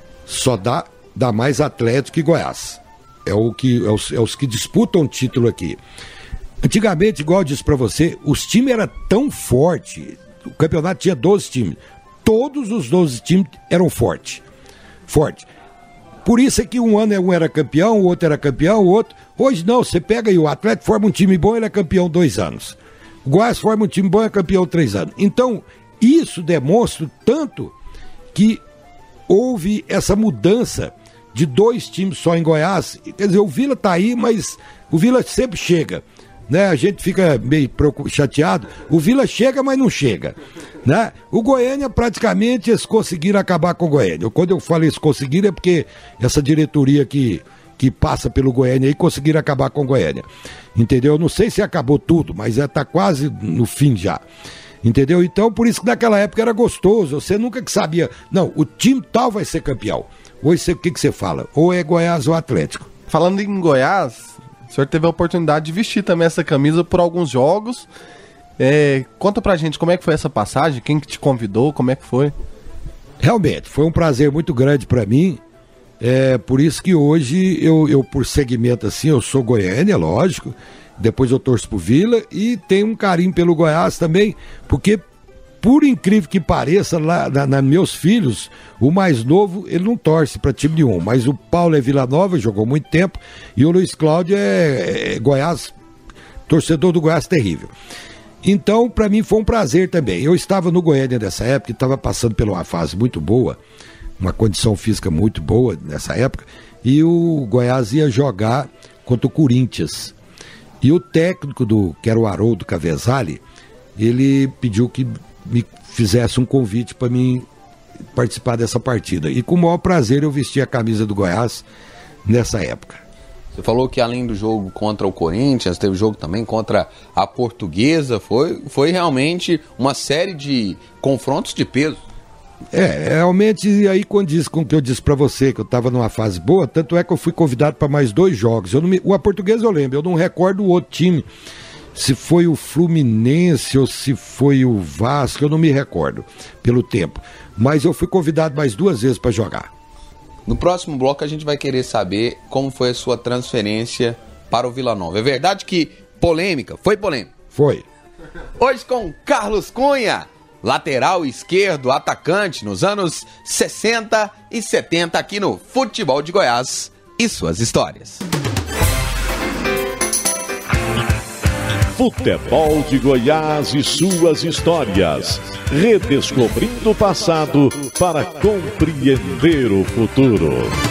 só dá, dá mais Atlético que Goiás. É, o que, é, os, é os que disputam título aqui. Antigamente, igual eu disse pra você, os times eram tão fortes, o campeonato tinha doze times, todos os doze times eram fortes. Forte. Por isso é que um ano um era campeão, o outro era campeão, o outro... Hoje não, você pega aí o Atlético, forma um time bom, ele é campeão dois anos. O Goiás forma um time bom, é campeão três anos. Então, isso demonstra tanto que houve essa mudança de dois times só em Goiás. Quer dizer, o Vila tá aí, mas o Vila sempre chega, né? A gente fica meio chateado. O Vila chega, mas não chega, né? O Goiânia, praticamente, eles conseguiram acabar com o Goiânia. Quando eu falei eles conseguiram, é porque essa diretoria que, que passa pelo Goiânia aí conseguiram acabar com o Goiânia. Entendeu? Não sei se acabou tudo, mas já tá quase no fim já. Entendeu? Então, por isso que naquela época era gostoso. Você nunca que sabia, não, o time tal vai ser campeão. Hoje, você, o que, que você fala? Ou é Goiás ou Atlético. Falando em Goiás, o senhor teve a oportunidade de vestir também essa camisa por alguns jogos. É, conta pra gente como é que foi essa passagem, quem que te convidou, como é que foi? Realmente, foi um prazer muito grande para mim. É por isso que hoje eu, eu, por segmento assim, eu sou Goiânia, lógico. Depois eu torço pro Vila e tenho um carinho pelo Goiás também, porque, por incrível que pareça, lá na, na meus filhos, o mais novo, ele não torce para time nenhum, mas o Paulo é Vila Nova, jogou muito tempo, e o Luiz Cláudio é, é Goiás, torcedor do Goiás terrível. Então, para mim foi um prazer também. Eu estava no Goiânia nessa época, estava passando por uma fase muito boa, uma condição física muito boa nessa época, e o Goiás ia jogar contra o Corinthians. E o técnico, do, que era o Haroldo Cavesali, ele pediu que me fizesse um convite para mim participar dessa partida. E com o maior prazer eu vesti a camisa do Goiás nessa época. Você falou que além do jogo contra o Corinthians, teve jogo também contra a Portuguesa. Foi, foi realmente uma série de confrontos de peso. É, realmente aí condiz com o que eu disse pra você, que eu tava numa fase boa, tanto é que eu fui convidado para mais dois jogos. Eu não me, o a Portuguesa eu lembro, eu não recordo o outro time, se foi o Fluminense ou se foi o Vasco, eu não me recordo, pelo tempo. Mas eu fui convidado mais duas vezes para jogar. No próximo bloco a gente vai querer saber como foi a sua transferência para o Vila Nova. É verdade que polêmica, foi polêmica? Foi. Hoje com Carlos Cunha, lateral esquerdo, atacante nos anos sessenta e setenta aqui no Futebol de Goiás e suas histórias. Futebol de Goiás e suas histórias. Redescobrindo o passado para compreender o futuro.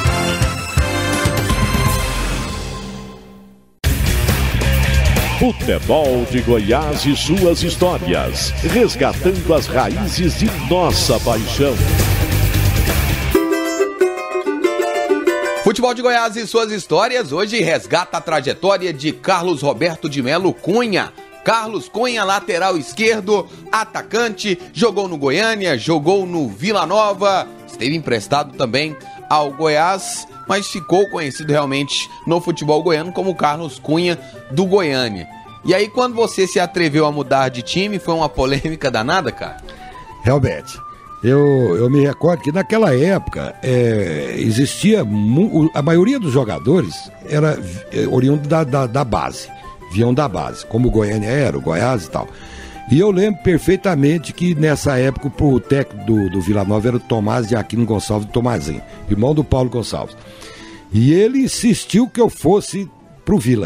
Futebol de Goiás e suas histórias, resgatando as raízes de nossa paixão. Futebol de Goiás e suas histórias hoje resgata a trajetória de Carlos Roberto de Melo Cunha. Carlos Cunha, lateral esquerdo, atacante, jogou no Goiânia, jogou no Vila Nova, esteve emprestado também ao Goiás, mas ficou conhecido realmente no futebol goiano como Carlos Cunha do Goiânia. E aí, quando você se atreveu a mudar de time, foi uma polêmica danada, cara? Realmente. Eu, eu me recordo que naquela época é, existia, a maioria dos jogadores era oriundo da, da, da base, vinham da base, como o Goiânia era, o Goiás e tal. E eu lembro perfeitamente que nessa época o técnico do, do Vila Nova era o Tomás de Aquino Gonçalves de Tomazinho, irmão do Paulo Gonçalves. E ele insistiu que eu fosse pro Vila.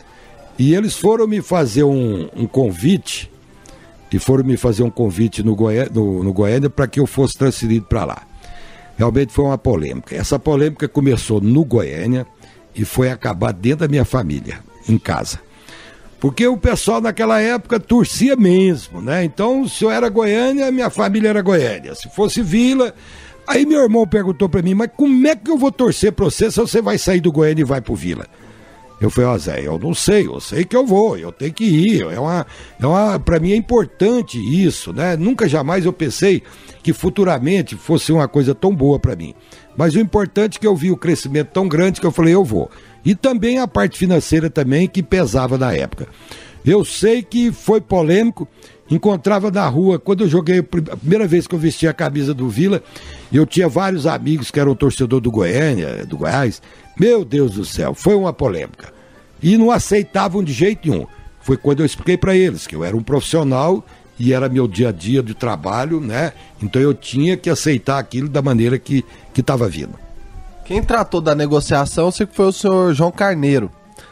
E eles foram me fazer um, um convite, e foram me fazer um convite no Goiânia, no, no Goiânia para que eu fosse transferido para lá. Realmente foi uma polêmica. Essa polêmica começou no Goiânia e foi acabar dentro da minha família, em casa. Porque o pessoal naquela época torcia mesmo, né? Então, se eu era Goiânia, minha família era Goiânia. Se fosse Vila... Aí meu irmão perguntou pra mim, mas como é que eu vou torcer pra você se você vai sair do Goiânia e vai pro Vila? Eu falei, ó, Zé, eu não sei, eu sei que eu vou, eu tenho que ir. É uma, é uma, pra mim é importante isso, né? Nunca jamais eu pensei que futuramente fosse uma coisa tão boa pra mim. Mas o importante é que eu vi o crescimento tão grande que eu falei, eu vou. E também a parte financeira também, que pesava na época. Eu sei que foi polêmico, encontrava na rua, quando eu joguei, a primeira vez que eu vesti a camisa do Vila, eu tinha vários amigos que eram torcedor do Goiânia, do Goiás. Meu Deus do céu, foi uma polêmica. E não aceitavam de jeito nenhum. Foi quando eu expliquei para eles que eu era um profissional e era meu dia a dia de trabalho, né? Então eu tinha que aceitar aquilo da maneira que que estava vindo. Quem tratou da negociação, eu sei que foi o senhor João Carneiro.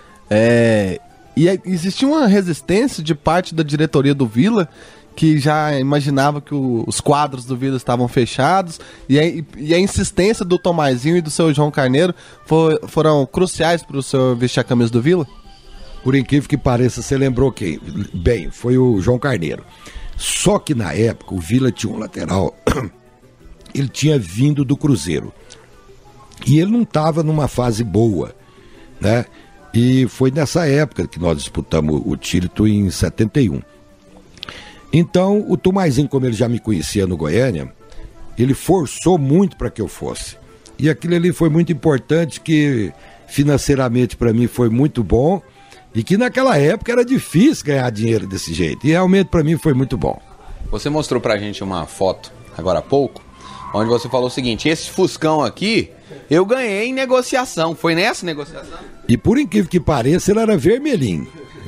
É, e existia uma resistência de parte da diretoria do Vila, que já imaginava que o, os quadros do Vila estavam fechados, e a, e a insistência do Tomazinho e do seu João Carneiro for, foram cruciais para o senhor vestir a camisa do Vila? Por incrível que pareça, você lembrou quem? Bem, foi o João Carneiro. Só que na época o Vila tinha um lateral, ele tinha vindo do Cruzeiro. E ele não estava numa fase boa, né? E foi nessa época que nós disputamos o título em setenta e um. Então, o Tomazinho, como ele já me conhecia no Goiânia, ele forçou muito para que eu fosse. E aquilo ali foi muito importante, que financeiramente para mim foi muito bom, e que naquela época era difícil ganhar dinheiro desse jeito. E realmente para mim foi muito bom. Você mostrou pra gente uma foto, agora há pouco, onde você falou o seguinte: esse Fuscão aqui, eu ganhei em negociação. Foi nessa negociação? E por incrível que pareça, ele era vermelhinho.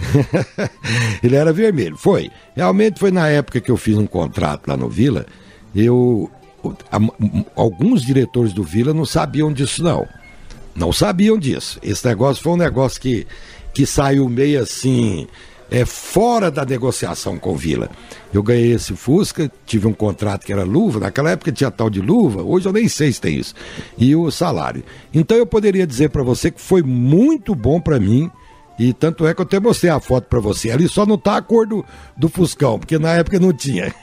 Ele era vermelho, foi. Realmente foi na época que eu fiz um contrato lá no Vila. Eu, a, alguns diretores do Vila não sabiam disso, não. Não sabiam disso. Esse negócio foi um negócio que, que saiu meio assim, é, fora da negociação com o Vila. Eu ganhei esse Fusca, tive um contrato que era luva, naquela época tinha tal de luva, hoje eu nem sei se tem isso, e o salário. Então eu poderia dizer para você que foi muito bom para mim, e tanto é que eu até mostrei a foto para você. Ali só não tá a cor do, do Fuscão, porque na época não tinha.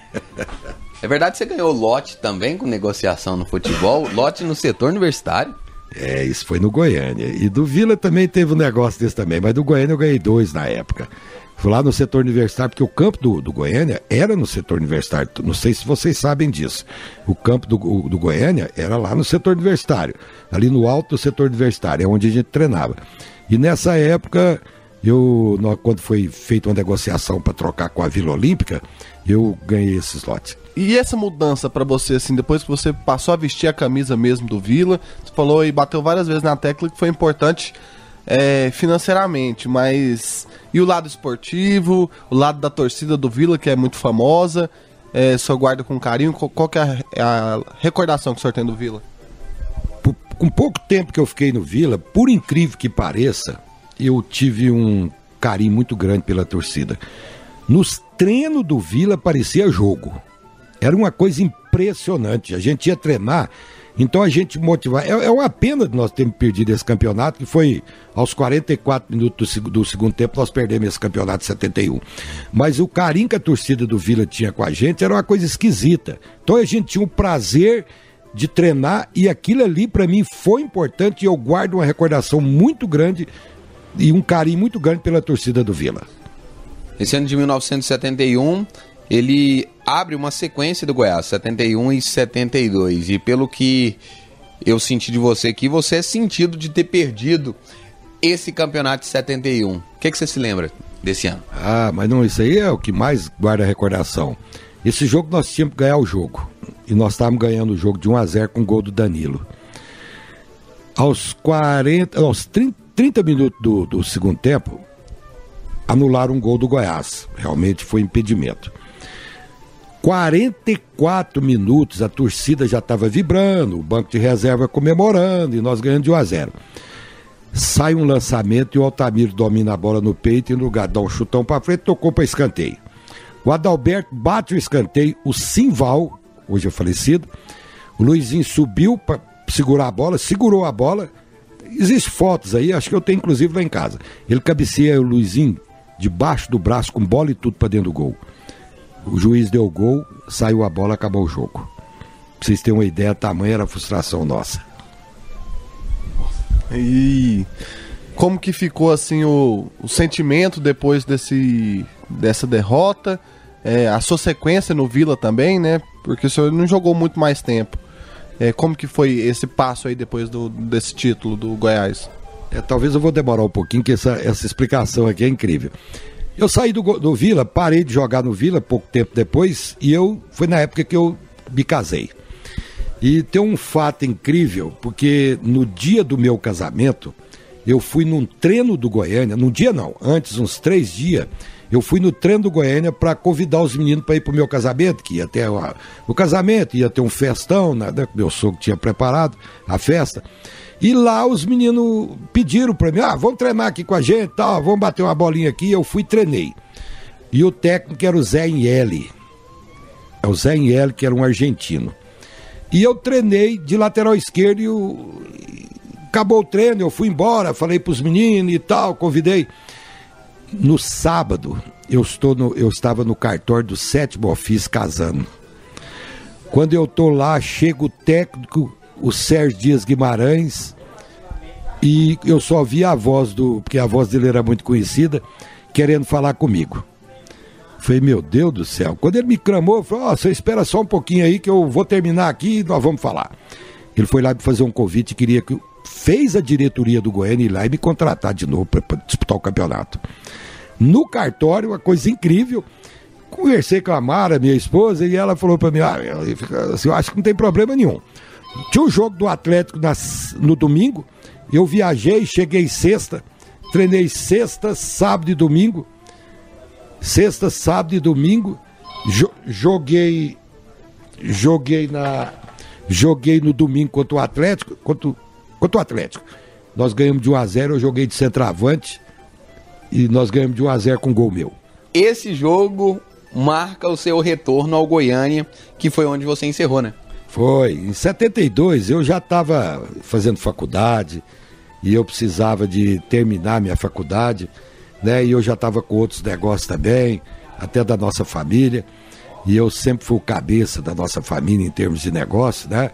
É verdade que você ganhou lote também com negociação no futebol, lote no setor universitário? É, isso foi no Goiânia. E do Vila também teve um negócio desse também, mas do Goiânia eu ganhei dois na época. Fui lá no setor universitário, porque o campo do, do Goiânia era no setor universitário. Não sei se vocês sabem disso. O campo do, do Goiânia era lá no setor universitário, ali no alto do setor universitário, é onde a gente treinava. E nessa época, eu, quando foi feita uma negociação para trocar com a Vila Olímpica, eu ganhei esses lotes. E essa mudança pra você, assim, depois que você passou a vestir a camisa mesmo do Vila, você falou e bateu várias vezes na tecla que foi importante é, financeiramente, mas e o lado esportivo, o lado da torcida do Vila, que é muito famosa, é, o senhor guarda com carinho, qual, qual que é a, a recordação que o senhor tem do Vila? Por, com pouco tempo que eu fiquei no Vila, por incrível que pareça, eu tive um carinho muito grande pela torcida. Nos treinos do Vila parecia jogo. Era uma coisa impressionante. A gente ia treinar, então a gente motivava. É, é uma pena de nós termos perdido esse campeonato, que foi aos quarenta e quatro minutos do, do segundo tempo, nós perdemos esse campeonato de setenta e um. Mas o carinho que a torcida do Vila tinha com a gente era uma coisa esquisita. Então a gente tinha o prazer de treinar, e aquilo ali para mim foi importante, e eu guardo uma recordação muito grande e um carinho muito grande pela torcida do Vila. Esse ano de mil novecentos e setenta e um, ele abre uma sequência do Goiás, setenta e um e setenta e dois, e pelo que eu senti de você aqui, você é sentido de ter perdido esse campeonato de setenta e um. O que, que você se lembra desse ano? Ah, mas não, isso aí é o que mais guarda a recordação. Esse jogo nós tínhamos que ganhar o jogo, e nós estávamos ganhando o jogo de um a zero com o gol do Danilo. Aos quarenta, aos trinta, trinta minutos do, do segundo tempo, anularam um gol do Goiás. Realmente foi impedimento. quarenta e quatro minutos, a torcida já estava vibrando, o banco de reserva comemorando, e nós ganhando de um a zero. Sai um lançamento e o Altamiro domina a bola no peito, e no lugar de dar um chutão para frente, tocou para escanteio. O Adalberto bate o escanteio, o Simval, hoje é falecido, o Luizinho subiu para segurar a bola, segurou a bola. Existem fotos aí, acho que eu tenho inclusive lá em casa. Ele cabeceia o Luizinho debaixo do braço com bola e tudo para dentro do gol. O juiz deu o gol, saiu a bola, acabou o jogo. Pra vocês terem uma ideia, tamanha era a frustração nossa. E como que ficou assim o, o sentimento depois desse, dessa derrota? É, a sua sequência no Vila também, né? Porque o senhor não jogou muito mais tempo. É, como que foi esse passo aí depois do, desse título do Goiás? É, talvez eu vou demorar um pouquinho, que essa, essa explicação aqui é incrível. Eu saí do, do Vila, parei de jogar no Vila pouco tempo depois, e eu foi na época que eu me casei. E tem um fato incrível, porque no dia do meu casamento, eu fui num treino do Goiânia, num dia não, antes, uns três dias, eu fui no treino do Goiânia para convidar os meninos para ir pro meu casamento, que ia ter uma, o casamento, ia ter um festão, né, meu sogro tinha preparado a festa. E lá os meninos pediram para mim, ah, vamos treinar aqui com a gente, tá, vamos bater uma bolinha aqui. Eu fui e treinei. E o técnico era o Zé Inhelli. É o Zé Inhelli, que era um argentino. E eu treinei de lateral esquerdo e o... acabou o treino, eu fui embora, falei pros meninos e tal, convidei. No sábado, eu, estou no, eu estava no cartório do sétimo ofício casando. Quando eu tô lá, chega o técnico, o Sérgio Dias Guimarães, e eu só vi a voz do, porque a voz dele era muito conhecida, querendo falar comigo. Falei, meu Deus do céu. Quando ele me clamou, eu falei, ó, oh, você espera só um pouquinho aí que eu vou terminar aqui e nós vamos falar. Ele foi lá me fazer um convite e queria que fez a diretoria do Goiânia ir lá e me contratar de novo para disputar o campeonato. No cartório, uma coisa incrível, conversei com a Mara, minha esposa, e ela falou pra mim, ah, eu, assim, eu acho que não tem problema nenhum. Tinha um jogo do Atlético nas, no domingo, eu viajei, cheguei sexta, treinei sexta, sábado e domingo, sexta, sábado e domingo, jo, joguei, joguei na, joguei no domingo contra o Atlético, contra, contra o Atlético. Nós ganhamos de um a zero, eu joguei de centroavante e nós ganhamos de um a zero com gol meu. Esse jogo marca o seu retorno ao Goiânia, que foi onde você encerrou, né? Foi. Em setenta e dois eu já estava fazendo faculdade e eu precisava de terminar minha faculdade, né? E eu já estava com outros negócios também, até da nossa família. E eu sempre fui o cabeça da nossa família em termos de negócio, né?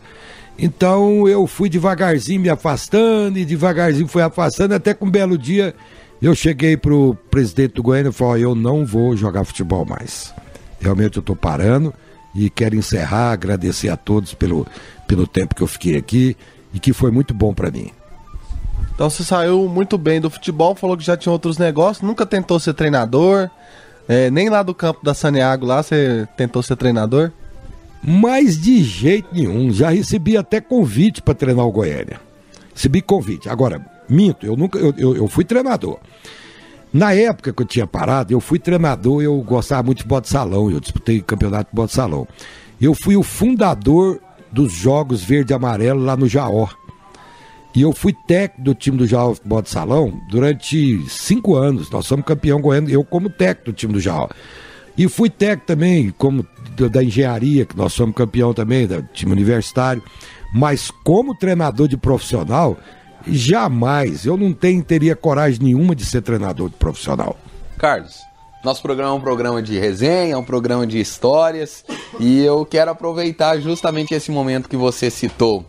Então eu fui devagarzinho me afastando e devagarzinho fui afastando, até que um belo dia eu cheguei pro presidente do Goiânia e falei, eu não vou jogar futebol mais. Realmente eu tô parando e quero encerrar, agradecer a todos pelo, pelo tempo que eu fiquei aqui e que foi muito bom para mim. Então você saiu muito bem do futebol, falou que já tinha outros negócios, nunca tentou ser treinador, é, nem lá do campo da Saniago lá você tentou ser treinador? Mas de jeito nenhum, já recebi até convite para treinar o Goiânia. Recebi convite. Agora, minto, eu nunca, eu, eu, eu fui treinador. Na época que eu tinha parado, eu fui treinador, eu gostava muito de futebol de salão, eu disputei campeonato de futebol de salão. Eu fui o fundador dos Jogos Verde e Amarelo lá no Jaó. E eu fui técnico do time do Jaó Futebol de Salão durante cinco anos. Nós somos campeão goiano, eu como técnico do time do Jaó. E fui técnico também, como da engenharia, que nós somos campeão também, do time universitário. Mas como treinador de profissional, jamais. Eu não tenho, teria coragem nenhuma de ser treinador de profissional. Carlos, nosso programa é um programa de resenha, é um programa de histórias. E eu quero aproveitar justamente esse momento que você citou,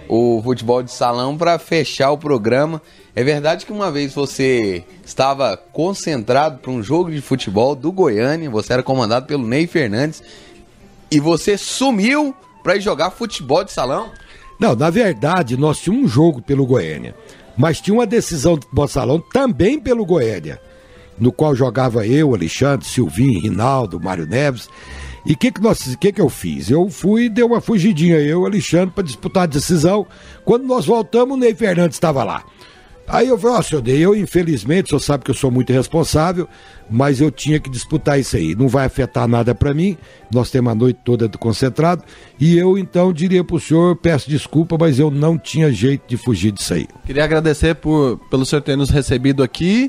o futebol de salão, para fechar o programa. É verdade que uma vez você estava concentrado para um jogo de futebol do Goiânia, você era comandado pelo Ney Fernandes, e você sumiu para ir jogar futebol de salão? Não, na verdade, nós tínhamos um jogo pelo Goiânia, mas tinha uma decisão de futebol de salão também pelo Goiânia, no qual jogava eu, Alexandre, Silvinho, Rinaldo, Mário Neves. E o que que, que que eu fiz? Eu fui, dei uma fugidinha, eu, Alexandre, para disputar a decisão. Quando nós voltamos, o Ney Fernandes estava lá. Aí eu falei, ó, oh, senhor Ney, eu infelizmente, o senhor sabe que eu sou muito responsável, mas eu tinha que disputar isso aí. Não vai afetar nada para mim, nós temos a noite toda concentrado, e eu então diria pro senhor, peço desculpa, mas eu não tinha jeito de fugir disso aí. Queria agradecer por, pelo senhor ter nos recebido aqui.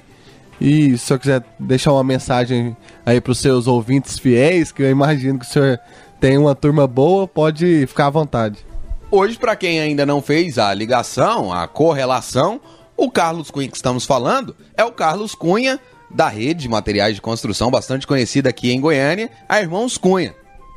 E se o senhor quiser deixar uma mensagem aí para os seus ouvintes fiéis, que eu imagino que o senhor tem uma turma boa, pode ficar à vontade. Hoje, para quem ainda não fez a ligação, a correlação, o Carlos Cunha que estamos falando é o Carlos Cunha, da rede de materiais de construção bastante conhecida aqui em Goiânia, a Irmãos Cunha.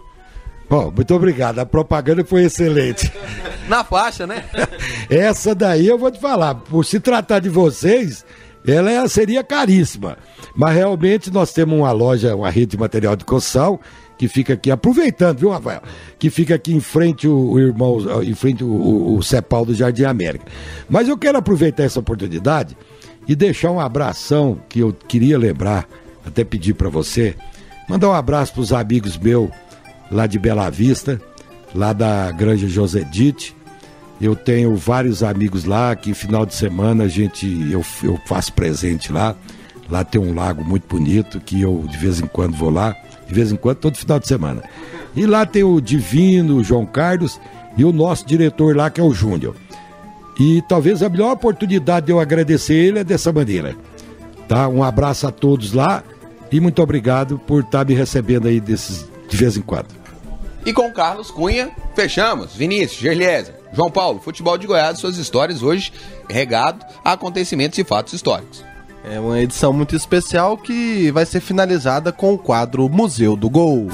Bom, muito obrigado, a propaganda foi excelente. Na faixa, né? Essa daí eu vou te falar, por se tratar de vocês, ela é, seria caríssima, mas realmente nós temos uma loja, uma rede de material de construção, que fica aqui, aproveitando, viu, Rafael? Que fica aqui em frente o, o irmão, em frente o, o, o Cepal do Jardim América. Mas eu quero aproveitar essa oportunidade e deixar um abração que eu queria lembrar, até pedir para você, mandar um abraço para os amigos meus lá de Bela Vista, lá da Granja Josedite. Eu tenho vários amigos lá, que final de semana a gente, eu, eu faço presente lá. Lá tem um lago muito bonito, que eu de vez em quando vou lá. De vez em quando, todo final de semana. E lá tem o Divino, o João Carlos, e o nosso diretor lá, que é o Júnior. E talvez a melhor oportunidade de eu agradecer ele é dessa maneira. Tá? Um abraço a todos lá, e muito obrigado por estar me recebendo aí desses, de vez em quando. E com Carlos Cunha, fechamos. Vinícius, Gerlieser, João Paulo, Futebol de Goiás, suas histórias hoje regado a acontecimentos e fatos históricos. É uma edição muito especial que vai ser finalizada com o quadro Museu do Gol.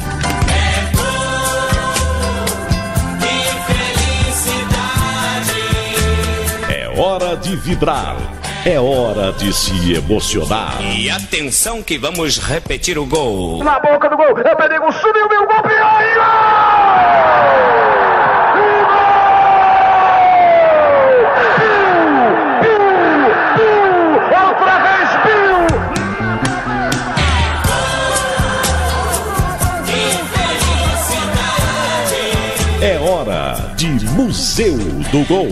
É hora de vibrar, é hora de se emocionar. E atenção que vamos repetir o gol. Na boca do gol, é Pedro, subiu, deu gol, e gol! de Museu do Gol.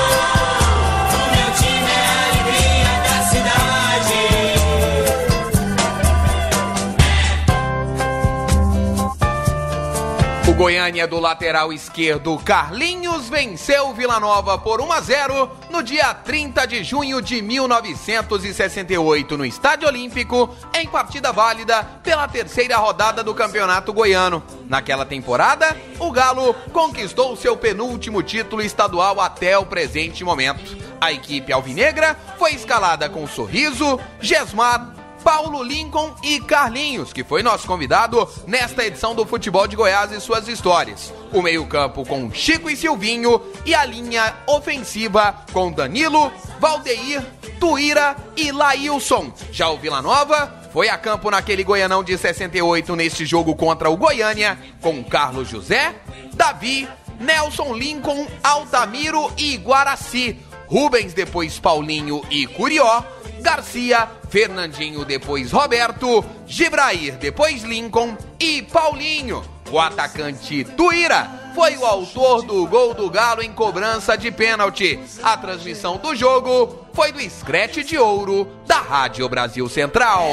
O Goiânia do lateral esquerdo Carlinhos venceu o Vila Nova por um a zero no dia trinta de junho de mil novecentos e sessenta e oito no Estádio Olímpico, em partida válida pela terceira rodada do Campeonato Goiano. Naquela temporada, o Galo conquistou seu penúltimo título estadual até o presente momento. A equipe alvinegra foi escalada com Sorriso, Gesmar, Paulo Lincoln e Carlinhos, que foi nosso convidado nesta edição do Futebol de Goiás e suas histórias. O meio-campo com Chico e Silvinho e a linha ofensiva com Danilo, Valdeir, Tuíra e Laílson. Já o Vila Nova foi a campo naquele Goianão de sessenta e oito neste jogo contra o Goiânia, com Carlos José, Davi, Nelson Lincoln, Altamiro e Guaraci, Rubens, depois Paulinho e Curió, Garcia, Fernandinho, depois Roberto, Gibrair, depois Lincoln e Paulinho. O atacante Tuíra foi o autor do gol do Galo em cobrança de pênalti. A transmissão do jogo foi do Scratch de Ouro da Rádio Brasil Central.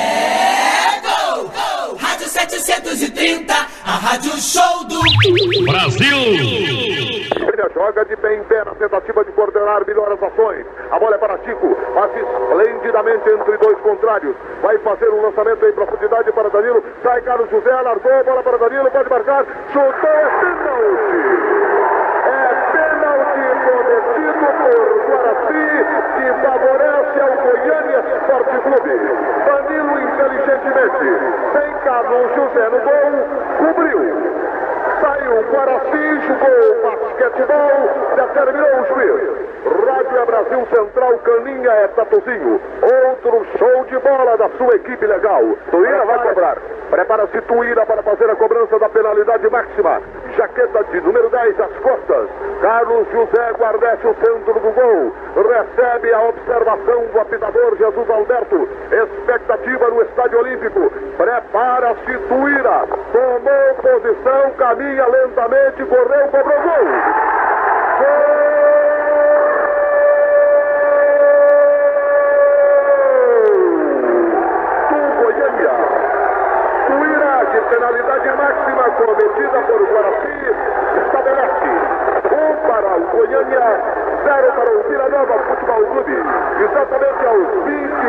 É gol, gol, Rádio setecentos e trinta, a Rádio Show do Brasil. Joga de bem em pé na tentativa de coordenar melhor as ações. A bola é para Chico, passa esplendidamente entre dois contrários. Vai fazer um lançamento em profundidade para Danilo. Sai Carlos José, largou a bola para Danilo, pode marcar. Chutou, é pênalti. É pênalti cometido por Guaraci, que favorece ao Goiânia Esporte Clube. Danilo inteligentemente, sem Carlos José no gol, cobriu. Saiu Guaraci, jogou basquetebol, determinou o juiz. Rádio é Brasil Central, Caninha é Tatuzinho. Outro show de bola da sua equipe legal. Tuíra vai cobrar. Prepara-se Tuíra para fazer a cobrança da penalidade máxima. Jaqueta de número dez às costas. Carlos José guardece o centro do gol. Recebe a observação do apitador Jesus Alberto. Expectativa no Estádio Olímpico. Prepara-se Tuíra. Tomou posição, caminha lentamente, correu, cobrou gol. Gol! Penalidade máxima cometida por Guaraci estabelece um para o Goiânia, zero para o Vila Nova Futebol Clube, exatamente aos vinte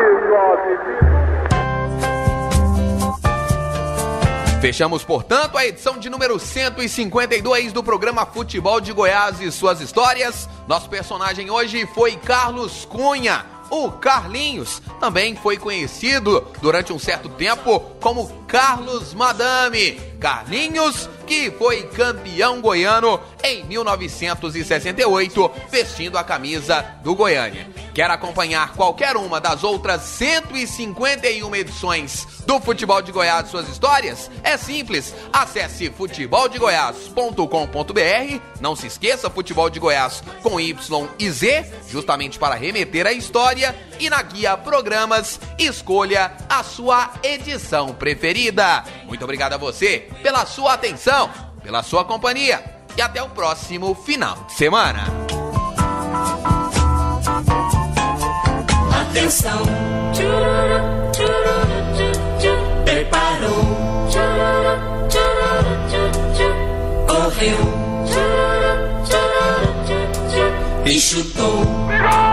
e nove. Fechamos, portanto, a edição de número cento e cinquenta e dois do programa Futebol de Goiás e suas histórias. Nosso personagem hoje foi Carlos Cunha. O Carlinhos também foi conhecido durante um certo tempo como Carlos Madame. Carlinhos, que foi campeão goiano em mil novecentos e sessenta e oito, vestindo a camisa do Goiânia. Quer acompanhar qualquer uma das outras cento e cinquenta e uma edições do Futebol de Goiás e suas histórias? É simples, acesse futebol de goiás ponto com ponto b r. Não se esqueça, Futebol de Goiás com Y e Z, justamente para remeter a história. E na guia Programas, escolha a sua edição preferida. Muito obrigado a você pela sua atenção, pela sua companhia. E até o próximo final de semana. Atenção, preparou, correu e chutou.